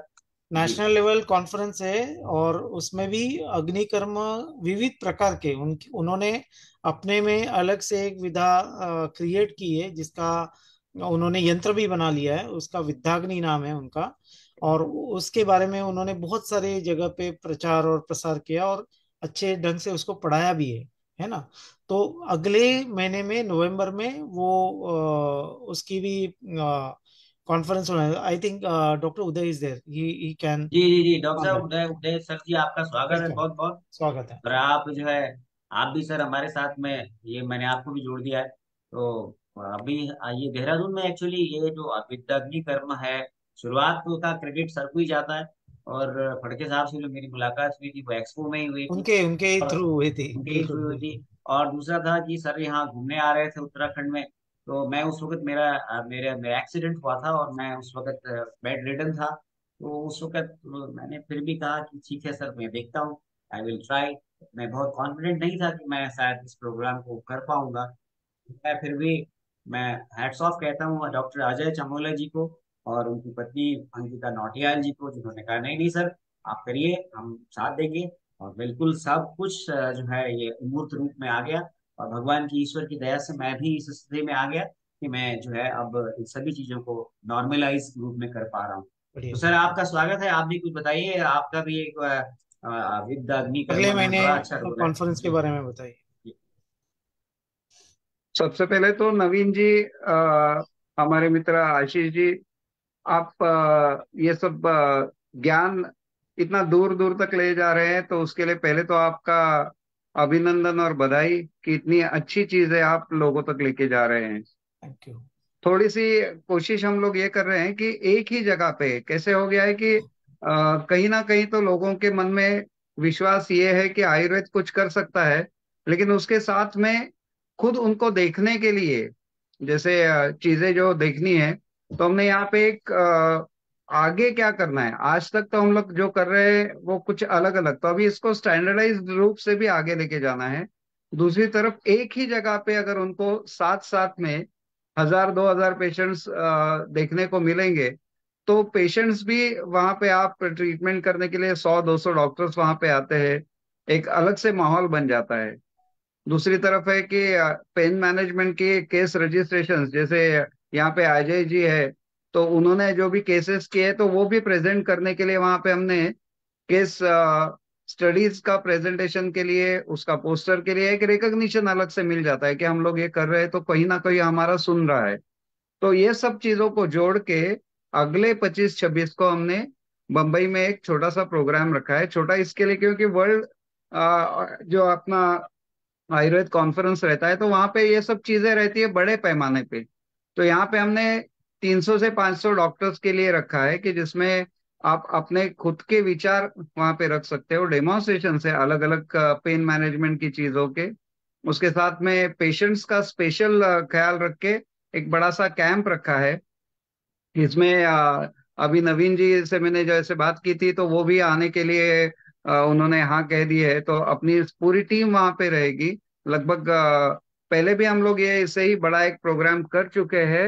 जी नेशनल लेवल कॉन्फ्रेंस है, और उसमें भी अग्निकर्म विविध प्रकार के उन्होंने अपने में अलग से एक विधा क्रिएट की है, जिसका उन्होंने यंत्र भी बना लिया है, उसका विद्याग्नि नाम है उनका। और उसके बारे में उन्होंने बहुत सारे जगह पे प्रचार और प्रसार किया, और अच्छे ढंग से उसको पढ़ाया भी है ना। तो अगले महीने में नवंबर में वो उसकी भी कॉन्फ्रेंस होना है। I think doctor Uday is there, he can जी जी जी, डॉक्टर ऑन साहब दैट। उदय उदय सर जी, आपका स्वागत है वेलकम, बहुत बहुत। स्वागत है। और आप जो है, आप भी सर हमारे साथ में, ये मैंने आपको भी जोड़ दिया है। तो अभी ये देहरादून में एक्चुअली ये जो विद्याग्नि कर्म है, शुरुआत तो का क्रेडिट सर को ही जाता है। और फड़के साहब से जो मेरी मुलाकात हुई थी वो एक्सपो में ही हुई थी। उनके उनके ही और थ्रू हुई थी, उनकी बिल्कुल शुरू हुई थी। बिल्कुल। और दूसरा था कि सर यहाँ घूमने आ रहे थे उत्तराखंड में। तो मैं उस वक्त मेरा मेरा एक्सीडेंट हुआ था, और मैं उस वक्त बेड रिडन था। तो उस वक्त मैंने फिर भी कहा कि ठीक है सर, मैं देखता हूँ, आई विल ट्राई। मैं बहुत कॉन्फिडेंट नहीं था कि मैं शायद इस प्रोग्राम को कर पाऊंगा। मैं फिर भी, मैं हैट्स ऑफ कहता हूँ डॉक्टर अजय चमोला जी को और उनकी पत्नी अंकिता नौटियाल जी को, जिन्होंने कहा नहीं नहीं सर, आप करिए, हम साथ देंगे। और बिल्कुल सब कुछ जो है ये मूर्त रूप में आ गया। और भगवान की, ईश्वर की दया से मैं भी इस स्थिति में आ गया कि मैं जो है अब इन सभी चीजों को नॉर्मलाइज रूप में कर पा रहा हूँ। तो बढ़िया सर बढ़िया। आपका स्वागत है, आप भी कुछ बताइए, आपका भी एक विद अग्नि अगले कर्म में महीने बड़ा अच्छा रोल है कॉन्फ्रेंस के जी। बारे में बताइए। जी सबसे पहले तो नवीन जी, हमारे मित्र आशीष जी, आप ये सब ज्ञान इतना दूर दूर तक ले जा रहे हैं, तो उसके लिए पहले तो आपका अभिनंदन और बधाई कि इतनी अच्छी चीजें आप लोगों तक लेके जा रहे हैं। Thank you. थोड़ी सी कोशिश हम लोग ये कर रहे हैं कि एक ही जगह पे कैसे हो गया है कि कहीं ना कहीं तो लोगों के मन में विश्वास ये है कि आयुर्वेद कुछ कर सकता है, लेकिन उसके साथ में खुद उनको देखने के लिए जैसे चीजें जो देखनी है, तो हमने यहाँ पे एक आगे क्या करना है। आज तक तो हम लोग जो कर रहे हैं वो कुछ अलग अलग, तो अभी इसको स्टैंडर्डाइज्ड रूप से भी आगे लेके जाना है। दूसरी तरफ एक ही जगह पे अगर उनको साथ साथ में 1,000 2,000 पेशेंट्स देखने को मिलेंगे, तो पेशेंट्स भी वहां पे, आप ट्रीटमेंट करने के लिए 100 200 डॉक्टर्स वहां पे आते हैं, एक अलग से माहौल बन जाता है। दूसरी तरफ है कि पेन मैनेजमेंट की केस रजिस्ट्रेशन, जैसे यहाँ पे अजय जी है, तो उन्होंने जो भी केसेस किए तो वो भी प्रेजेंट करने के लिए वहां पे हमने केस स्टडीज का प्रेजेंटेशन के लिए, उसका पोस्टर के लिए एक रिकग्निशन अलग से मिल जाता है कि हम लोग ये कर रहे हैं, तो कहीं ना कहीं हमारा सुन रहा है। तो ये सब चीजों को जोड़ के अगले 25 26 को हमने बम्बई में एक छोटा सा प्रोग्राम रखा है। छोटा इसके लिए क्योंकि वर्ल्ड जो अपना आयुर्वेद कॉन्फ्रेंस रहता है, तो वहां पे ये सब चीजें रहती है बड़े पैमाने पे। तो यहाँ पे हमने 300 से 500 डॉक्टर्स के लिए रखा है कि जिसमें आप अपने खुद के विचार वहां पे रख सकते हो, डेमोन्स्ट्रेशन से अलग अलग पेन मैनेजमेंट की चीजों के। उसके साथ में पेशेंट्स का स्पेशल ख्याल रख के एक बड़ा सा कैंप रखा है। इसमें अभी नवीन जी से मैंने जैसे बात की थी, तो वो भी आने के लिए उन्होंने हाँ कह दी है, तो अपनी पूरी टीम वहां पे रहेगी लगभग। पहले भी हम लोग ये इससे ही बड़ा एक प्रोग्राम कर चुके हैं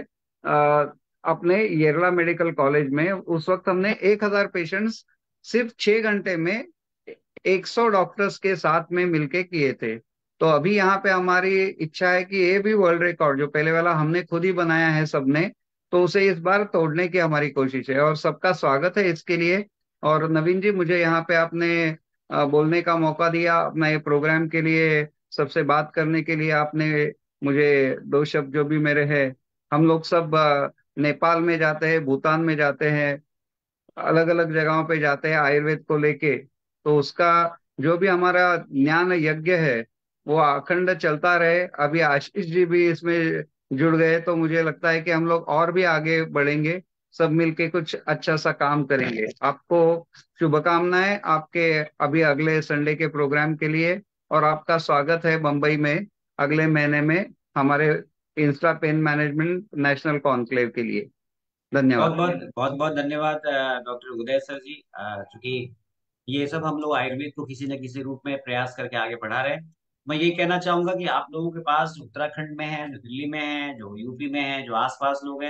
अपने येरला मेडिकल कॉलेज में। उस वक्त हमने 1,000 पेशेंट्स सिर्फ 6 घंटे में 100 डॉक्टर्स के साथ में मिलके किए थे। तो अभी यहाँ पे हमारी इच्छा है कि ये भी वर्ल्ड रिकॉर्ड जो पहले वाला हमने खुद ही बनाया है सबने, तो उसे इस बार तोड़ने की हमारी कोशिश है, और सबका स्वागत है इसके लिए। और नवीन जी, मुझे यहाँ पे आपने बोलने का मौका दिया अपना ये प्रोग्राम के लिए, सबसे बात करने के लिए आपने मुझे दो शब्द जो भी मेरे हैं। हम लोग सब नेपाल में जाते हैं, भूटान में जाते हैं, अलग अलग जगहों पे जाते हैं आयुर्वेद को लेके, तो उसका जो भी हमारा ज्ञान यज्ञ है वो अखंड चलता रहे। अभी आशीष जी भी इसमें जुड़ गए, तो मुझे लगता है कि हम लोग और भी आगे बढ़ेंगे, सब मिलके कुछ अच्छा सा काम करेंगे। आपको शुभकामनाएं आपके अभी अगले संडे के प्रोग्राम के लिए, और आपका स्वागत है बम्बई में अगले महीने में हमारे Insta pain management national conclave के लिए। बहुत धन्यवाद। बहुत बहुत बहुत धन्यवाद डॉक्टर उदय सर जी, क्योंकि ये सब हम लोग आयुर्वेद को किसी न किसी रूप में प्रयास करके आगे बढ़ा रहे हैं। मैं ये कहना चाहूंगा कि आप लोगों के पास जो उत्तराखंड में है, जो दिल्ली में है, जो यूपी में है, जो आसपास लोग हैं,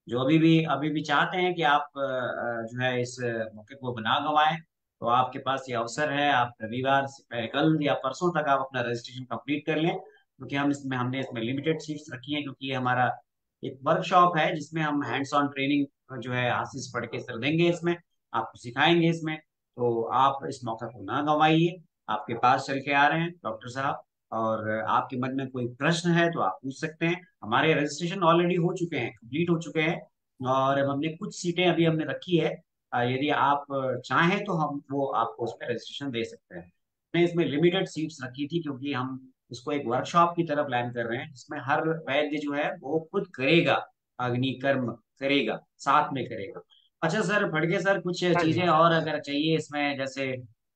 जो अभी भी चाहते हैं कि आप जो है इस मौके को ना गंवाएं, तो आपके पास ये अवसर है। आप रविवार से कल या परसों तक आप अपना रजिस्ट्रेशन कंप्लीट कर लें, क्योंकि हमने इसमें लिमिटेड सीट्स रखी हैं, क्योंकि ये हमारा एक वर्कशॉप है जिसमें हम हैंड्स ऑन ट्रेनिंग जो है आशीष पढ़ के सर देंगे, इसमें आपको सिखाएंगे इसमें। तो आप इस मौके को ना गंवाइए। आपके पास चल के आ रहे हैं डॉक्टर साहब, और आपके मन में कोई प्रश्न है तो आप पूछ सकते हैं। हमारे रजिस्ट्रेशन ऑलरेडी हो चुके हैं, कंप्लीट हो चुके हैं, और अब हमने कुछ सीटें अभी हमने रखी है। यदि आप चाहें तो हम वो आपको उसमें रजिस्ट्रेशन दे सकते हैं। हमने इसमें लिमिटेड सीट्स रखी थी, क्योंकि हम इसको एक वर्कशॉप की तरह प्लान कर रहे हैं, जिसमें हर वैद्य जो है वो खुद करेगा, अग्नि कर्म करेगा, साथ में करेगा। अच्छा सर फड़के सर, कुछ हाँ जी। चीजें और अगर चाहिए इसमें, जैसे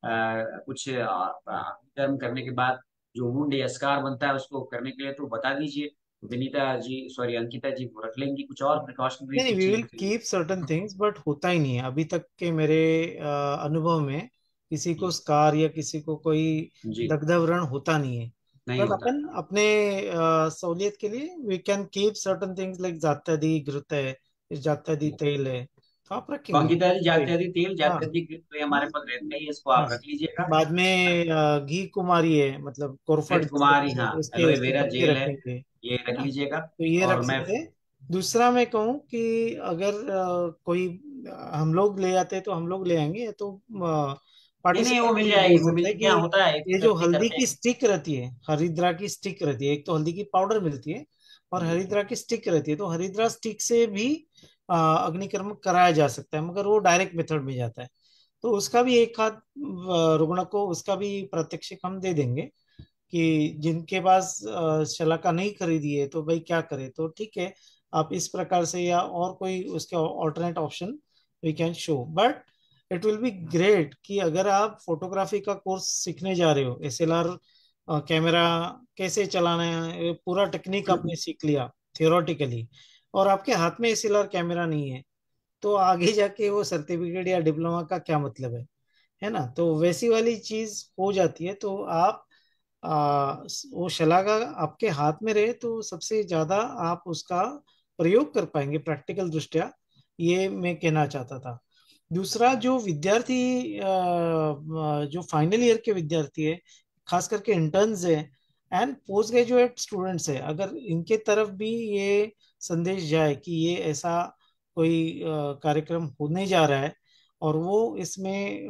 कुछ कर्म करने के बाद जो वुंड या स्कार बनता है उसको करने के लिए, तो बता दीजिए। तो विनीता जी, सॉरी अंकिता जी, वो रख लेंगी कुछ और प्रिकॉशनरी नहीं, कुछ वी विल चीजें चाहिए। कीप सर्टन थिंग्स, बट होता ही नहीं है अभी तक के मेरे अनुभव में। किसी को जी स्कार या किसी को कोई जी, दग्ध व्रण होता नहीं है। नहीं बट होता। अपन अपने सहूलियत के लिए we can keep certain things like जात्यादि घृत है, जात्यादि तेल है, तो आप तो रखेंगे। अंकिता जी, वही। जाते तेल हाँ। जाते तो ये हमारे हाँ। पास रहता ही है, इसको आप हाँ। रख लीजिएगा। बाद में घी कुमारी है, मतलब कोरफड घृत कुमारी, जिसे हाँ, कहते हैं, उसके एलोए उसके वेरा पत्ते जेल है, रखेंगे, ये है रख ना। लीजिएगा। तो ये और रख मैं सकते हैं। दूसरा मैं कहूँ कि अगर कोई हम लोग ले आते तो हम लोग ले आएंगे, तो नहीं नहीं, पार्टिसिपेंट वो मिल भी जाएगी, बोल वो सकता है मिल क्या कि होता है, एक ये जो व्यक्ति हल्दी करते की हैं। स्टिक रहती है, हरिद्रा की स्टिक रहती है, एक तो हल्दी की पाउडर मिलती है और जी हरिद्रा की स्टिक रहती है, तो हरिद्रा स्टिक से भी अग्निकर्म कराया जा सकता है, मगर वो डायरेक्ट मेथड में जाता है। तो उसका भी एक हाथ रुग्ण को उसका भी प्रात्यक्षिक हम दे देंगे, कि जिनके पास शलाका नहीं खरीदी है तो भाई क्या करे, तो ठीक है, आप इस प्रकार से या और कोई उसके alternate option we can show. But it will be great कि अगर आप फोटोग्राफी का कोर्स सीखने जा रहे हो, एसएलआर कैमरा कैसे चलाना है, ये पूरा टेक्निक आपने सीख लिया थियोरेटिकली, और आपके हाथ में एसएलआर कैमरा नहीं है, तो आगे जाके वो सर्टिफिकेट या डिप्लोमा का क्या मतलब है ना। तो वैसी वाली चीज हो जाती है, तो आप वो शलाका आपके हाथ में रहे तो सबसे ज्यादा आप उसका प्रयोग कर पाएंगे प्रैक्टिकल दृष्टया, ये मैं कहना चाहता था। दूसरा, जो विद्यार्थी जो फाइनल ईयर के विद्यार्थी है, खास करके इंटर्न्स है एंड पोस्ट ग्रेजुएट स्टूडेंट्स है, अगर इनके तरफ भी ये संदेश जाए कि ये ऐसा कोई कार्यक्रम होने जा रहा है और वो इसमें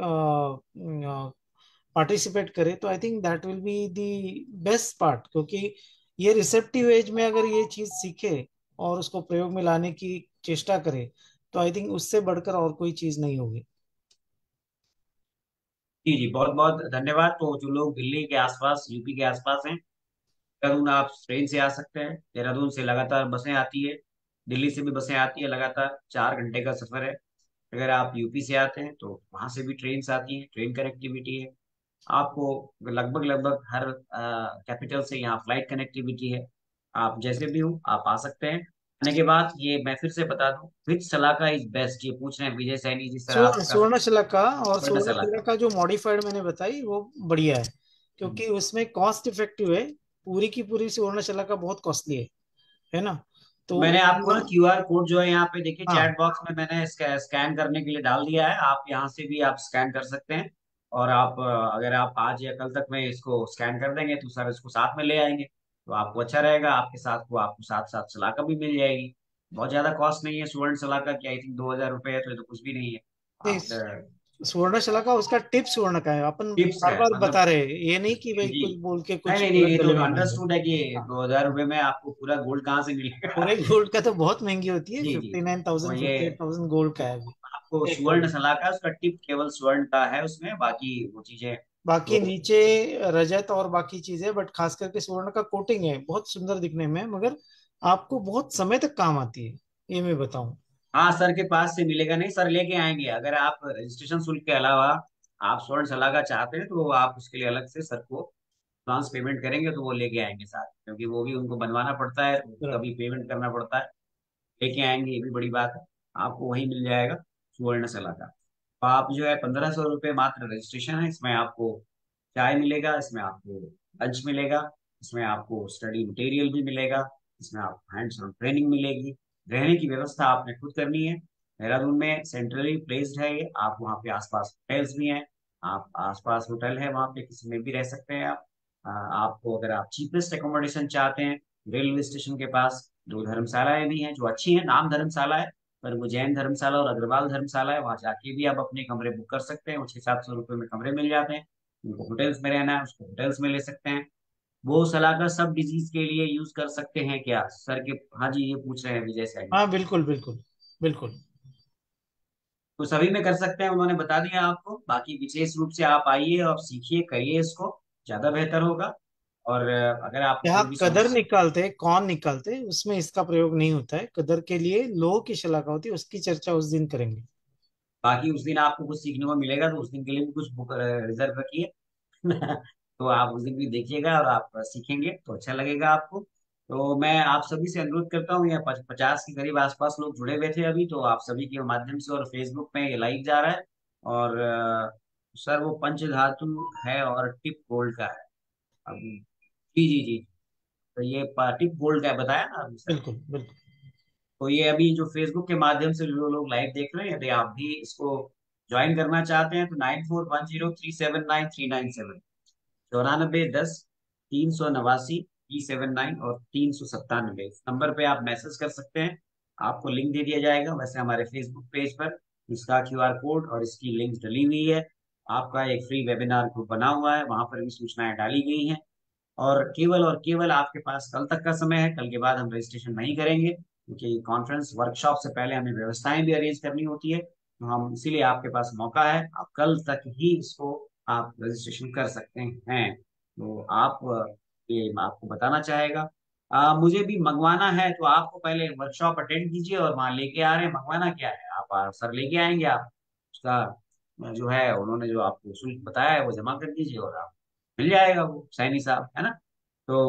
पार्टिसिपेट करे, तो I think that will be the best part, क्योंकि ये रिसेप्टिव एज में अगर ये चीज सीखे और उसको प्रयोग में लाने की चेष्टा करे, तो आई थिंक उससे बढ़कर और कोई चीज नहीं होगी। जी जी, बहुत बहुत धन्यवाद। तो जो लोग दिल्ली के आसपास, यूपी के आसपास हैं, देहरादून आप ट्रेन से आ सकते हैं। देहरादून से लगातार बसें आती है, दिल्ली से भी बसें आती है, लगातार 4 घंटे का सफर है। अगर आप यूपी से आते हैं तो वहां से भी ट्रेन से आती है, ट्रेन कनेक्टिविटी है आपको। लगभग लगभग हर कैपिटल से यहाँ फ्लाइट कनेक्टिविटी है। आप जैसे भी हो आप आ सकते हैं। आने के बाद ये मैं फिर से बता दूं, विच सलाका इज बेस्ट, ये पूछ रहे हैं विजय सैनी जी सर आपका। सुवर्णशिला और वर्ण सुवर्णशिला सलाका। का जो मॉडिफाइड मैंने बताई वो बढ़िया है, हम्म। क्योंकि उसमें कॉस्ट इफेक्टिव है। पूरी की पूरी सुवर्णशिला का बहुत कॉस्टली है ना। तो मैंने आपको ना क्यूआर कोड जो है यहाँ पे देखिए हाँ। चैट बॉक्स में मैंने स्कैन करने के लिए डाल दिया है, आप यहाँ से भी आप स्कैन कर सकते हैं। और आप अगर आप आज या कल तक में इसको स्कैन कर देंगे तो सर इसको साथ में ले आएंगे, तो आपको अच्छा रहेगा। आपके साथ को आपको साथ साथ सलाका भी मिल जाएगी। बहुत ज्यादा कॉस्ट नहीं है स्वर्ण सलाका की, आई थिंक 2,000 रुपये है, तो ये तो कुछ भी नहीं है। नहीं, आप सुवर्णशिला का उसका टिप्स स्वर्ण का है, अपन टिप्स बार है बार मतलब। बता रहे हैं, ये नहीं कि भाई जी, कुछ बोल के नहीं कुछ नहीं नहीं, तुरंत ये तो गले में मार दो। अंडरस्टूड है कि हाँ। 2,000 रुपये में आपको पूरा गोल्ड कहाँ से मिलेगा। पूरे गोल्ड का तो बहुत महंगी होती है, जी जी, 59,000 और ये 58,000 गोल्ड का है अभी आपको एक स्वर्ण तोला। सलाखा, उसका टिप केवल स्वर्ण का है उसमें, बाकी वो चीजें बाकी तो। नीचे रजत और बाकी चीजें, बट खास करके स्वर्ण का कोटिंग है, बहुत सुंदर दिखने में, मगर आपको बहुत समय तक काम आती है, ये मैं बताऊं। हाँ सर के पास से मिलेगा नहीं, सर लेके आएंगे। अगर आप रजिस्ट्रेशन शुल्क के अलावा आप स्वर्ण सलाखा चाहते हैं तो आप उसके लिए अलग से सर को एडवांस पेमेंट करेंगे, तो वो लेके आएंगे साथ, क्योंकि वो भी उनको बनवाना पड़ता है, तो उसका बराबर। भी पेमेंट करना पड़ता है। लेके आएंगे, ये भी बड़ी बात है। आपको वही मिल जाएगा सुवर्ण सलाखा। तो आप जो है 1,500 रुपये मात्र रजिस्ट्रेशन है, इसमें आपको चाय मिलेगा, इसमें आपको लंच मिलेगा, इसमें आपको स्टडी मटेरियल भी मिलेगा, इसमें आपको हैंड्स ऑन ट्रेनिंग मिलेगी, रहने की व्यवस्था आपने खुद करनी है। देहरादून में सेंट्रली प्लेस्ड है ये, आप वहाँ पे आसपास होटल्स भी हैं, आप आसपास होटल है वहाँ पे किसी में भी रह सकते हैं आप। आपको अगर आप चीपेस्ट एकोमोडेशन चाहते हैं, रेलवे स्टेशन के पास दो धर्मशालाएं भी हैं जो अच्छी हैं, नाम धर्मशाला है पर वो जैन धर्मशाला और अग्रवाल धर्मशाला है, वहाँ जाके भी आप अपने कमरे बुक कर सकते हैं, वो 600-700 रुपये में कमरे मिल जाते हैं। उनको होटल्स में रहना है उसको होटल्स में ले सकते हैं। वो सलाह का सब डिजीज के लिए यूज कर सकते हैं क्या सर के? हाँ जी, ये पूछ रहे हैं विजय सैनी। हाँ, बिल्कुल बिल्कुल बिल्कुल। तो सभी में कर सकते हैं, उन्होंने बता दिया आपको। बाकी विशेष रूप से आप आइए और सीखिए, करिए इसको, ज्यादा बेहतर होगा। और अगर आपको यहाँ कोई भी कदर समस्या, निकालते हैं, कौन निकालते हैं, उसमें इसका प्रयोग नहीं होता है। कदर के लिए लोगों की शलाका होती है, उसकी चर्चा उस दिन करेंगे। बाकी उस दिन आपको कुछ सीखने को मिलेगा तो उस दिन के लिए भी कुछ बुक रिजर्व रखिए। तो आप उस दिन भी देखिएगा और आप सीखेंगे तो अच्छा लगेगा आपको। तो मैं आप सभी से अनुरोध करता हूँ, ये 50 के करीब आसपास लोग जुड़े हुए थे अभी, तो आप सभी के माध्यम से और फेसबुक में ये लाइव जा रहा है। और सर वो पंच धातु है और टिप गोल्ड का है अभी। जी जी जी। तो ये टिप गोल्ड का है, बताया ना अभी सर। बिल्कुल बिल्कुल। तो ये अभी जो फेसबुक के माध्यम से जो लोग लाइव देख रहे हैं, यदि आप भी इसको ज्वाइन करना चाहते हैं तो 9410379397, 9410 389 379 और 397, इस नंबर पे आप मैसेज कर सकते हैं। आपको लिंक दे दिया जाएगा वैसे हमारे फेसबुक पेज पर, इसका क्यूआर कोड और इसकी लिंक डली हुई है। आपका एक फ्री वेबिनार ग्रुप बना हुआ है, वहां पर भी सूचनाएं डाली गई हैं। और केवल आपके पास कल तक का समय है, कल के बाद हम रजिस्ट्रेशन नहीं करेंगे क्योंकि कॉन्फ्रेंस वर्कशॉप से पहले हमें व्यवस्थाएं भी अरेंज करनी होती है। तो हम इसीलिए आपके पास मौका है, आप कल तक ही इसको आप रजिस्ट्रेशन कर सकते हैं। तो आप ये आपको बताना चाहेगा। मुझे भी मंगवाना है तो आपको पहले वर्कशॉप अटेंड कीजिए और वहाँ लेके आ रहे हैं, मंगवाना क्या है आप सर लेके आएंगे, आप उसका जो है उन्होंने जो आपको शुल्क बताया है वो जमा कर दीजिए और आप मिल जाएगा वो सैनी साहब, है ना? तो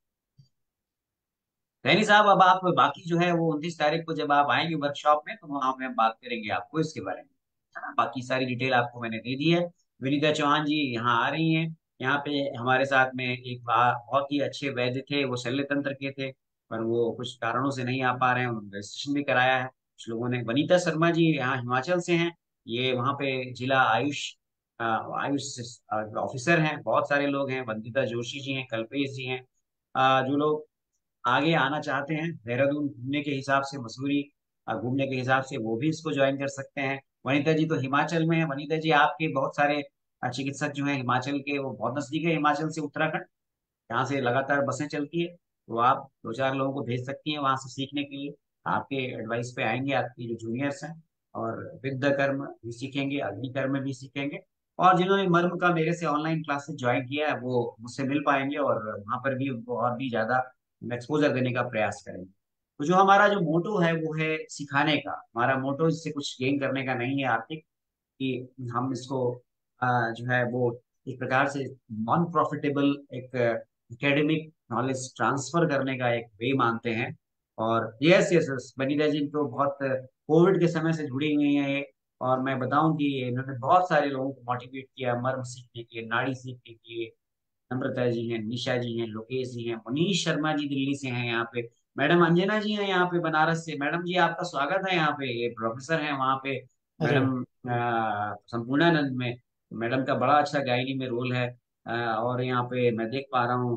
सैनी साहब अब आप बाकी जो है वो 29 तारीख को जब आप आएंगे वर्कशॉप में तो वहां पे हम बात करेंगे आपको इसके बारे में, है ना? बाकी सारी डिटेल आपको मैंने दे दी है। विनीता चौहान जी यहाँ आ रही हैं, यहाँ पे हमारे साथ में एक बहुत ही अच्छे वैद्य थे, वो शल्य तंत्र के थे पर वो कुछ कारणों से नहीं आ पा रहे हैं, उन्होंने रजिस्ट्रेशन भी कराया है कुछ लोगों ने। वनीता शर्मा जी यहाँ हिमाचल से हैं, ये वहाँ पे जिला आयुष आयुष ऑफिसर हैं। बहुत सारे लोग हैं, वंदिता जोशी जी हैं, कल्पेश जी हैं। जो लोग आगे आना चाहते हैं देहरादून घूमने के हिसाब से, मसूरी घूमने के हिसाब से, वो भी इसको ज्वाइन कर सकते हैं। वनीता जी तो हिमाचल में है, वनीता जी आपके बहुत सारे चिकित्सक जो हैं हिमाचल के, वो बहुत नजदीक है हिमाचल से उत्तराखंड, यहाँ से लगातार बसें चलती है, तो आप 2-4 लोगों को भेज सकती हैं वहां से सीखने के लिए। आपके एडवाइस पे आएंगे आपके जो जूनियर्स हैं, और विद्या कर्म भी सीखेंगे, अग्नि कर्म भी सीखेंगे। और जिन्होंने मर्म का मेरे से ऑनलाइन क्लासेस ज्वाइन किया है वो मुझसे मिल पाएंगे और वहां पर भी उनको और भी ज्यादा एक्सपोजर देने का प्रयास करेंगे। तो जो हमारा जो मोटो है वो है सिखाने का, हमारा मोटो इससे कुछ गेन करने का नहीं है आर्थिक, कि हम इसको जो है वो एक प्रकार से नॉन प्रॉफिटेबल एक एकेडमिक नॉलेज ट्रांसफर करने का एक वे मानते हैं। और yes yes yes, Vanita ji तो बहुत कोविड के समय से जुड़ी हुई हैं ये। और मैं बताऊं कि इन्होंने बहुत सारे लोगों को मोटिवेट किया मर्म सीखने के लिए, नाड़ी सीखने के लिए। नम्रता जी हैं, निशा जी हैं, लोकेश जी हैं, मनीष शर्मा जी दिल्ली से हैं यहाँ पे, मैडम अंजना जी हैं यहाँ पे बनारस से। मैडम जी आपका स्वागत है यहाँ पे, ये प्रोफेसर हैं वहाँ पे अरे वाह। मैडम संपूर्णानंद में। मैडम का बड़ा अच्छा गायनी में रोल है। और यहाँ पे मैं देख पा रहा हूँ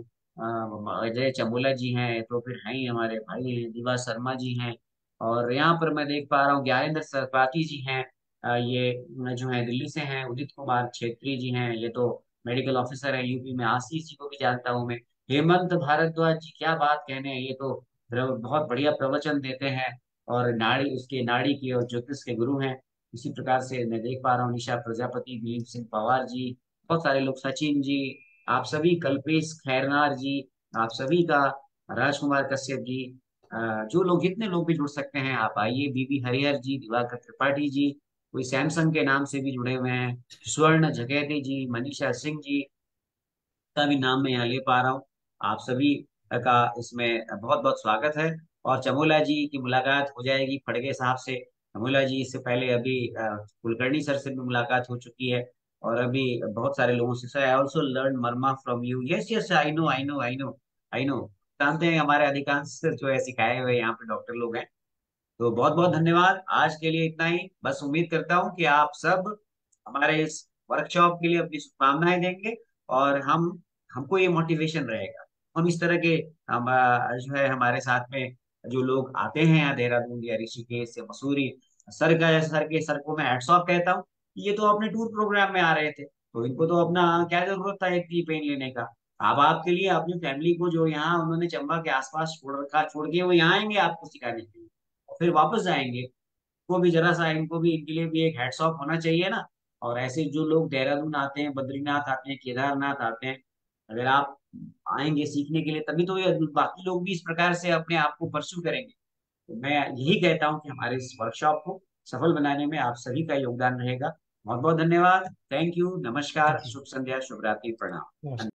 अजय चमोला जी हैं, तो फिर हैं ही हमारे भाई हैं दिवा शर्मा जी हैं। और यहाँ पर मैं देख पा रहा हूँ ज्ञानेंद्र सरपाती जी हैं, ये जो है दिल्ली से हैं। उदित कुमार छेत्री जी हैं, ये तो मेडिकल ऑफिसर है यूपी में। आशीष जी को भी जानता हूँ मैं। हेमंत भारद्वाज जी, क्या बात कहने हैं, ये तो बहुत बढ़िया प्रवचन देते हैं और नाड़ी उसके नाड़ी की और ज्योतिष के गुरु हैं। इसी प्रकार से मैं देख पा रहा हूँ निशा प्रजापति, दिलीप सिंह पवार जी, बहुत सारे लोग, सचिन जी, आप सभी, कल्पेश खैरनार जी, आप सभी का, राजकुमार कश्यप जी, जो लोग जितने लोग भी जुड़ सकते हैं आप आइए। बीबी हरिहर जी, दिवाकर त्रिपाठी जी, कोई सैमसंग के नाम से भी जुड़े हुए हैं, स्वर्ण जगैती जी, मनीषा सिंह जी का भी नाम मैं यहाँ ले पा रहा हूँ। आप सभी का इसमें बहुत बहुत स्वागत है। और चमोला जी की मुलाकात हो जाएगी फड़के साहब से। चमोला जी इससे पहले अभी कुलकर्णी सर से भी मुलाकात हो चुकी है, और अभी बहुत सारे लोगों से। Sir I also learn marma from you. Yes yes, I know I know I know I know. जानते हैं हमारे अधिकांश जो है सिखाए हुए यहाँ पे डॉक्टर लोग हैं। तो बहुत बहुत धन्यवाद, आज के लिए इतना ही। बस उम्मीद करता हूँ कि आप सब हमारे इस वर्कशॉप के लिए अपनी शुभकामनाएं देंगे, और हमको ये मोटिवेशन रहेगा। हम इस तरह के जो है हमारे साथ में जो लोग आते हैं यहाँ देहरादून या ऋषिकेश या मसूरी, सर को मैं हैट्स ऑफ कहता हूँ। ये तो अपने टूर प्रोग्राम में आ रहे थे, तो इनको तो अपना क्या जरूरत था एक टी पेन लेने का। अब आपके लिए अपनी फैमिली को जो यहाँ उन्होंने चंबा के आसपास छोड़ रखा, छोड़ के वो यहाँ आएंगे आपको सिखाने के लिए, और फिर वापस जाएंगे। को भी जरा सा, इनको भी, इनके लिए भी एक हैट्स ऑफ होना चाहिए ना। और ऐसे जो लोग देहरादून आते हैं, बद्रीनाथ आते हैं, केदारनाथ आते हैं, अगर आप आएंगे सीखने के लिए, तभी तो ये बाकी लोग भी इस प्रकार से अपने आप को परस्यू करेंगे। तो मैं यही कहता हूँ कि हमारे इस वर्कशॉप को सफल बनाने में आप सभी का योगदान रहेगा। बहुत बहुत धन्यवाद। थैंक यू, नमस्कार, थैंक शुभ संध्या, शुभ रात्रि, प्रणाम। यू।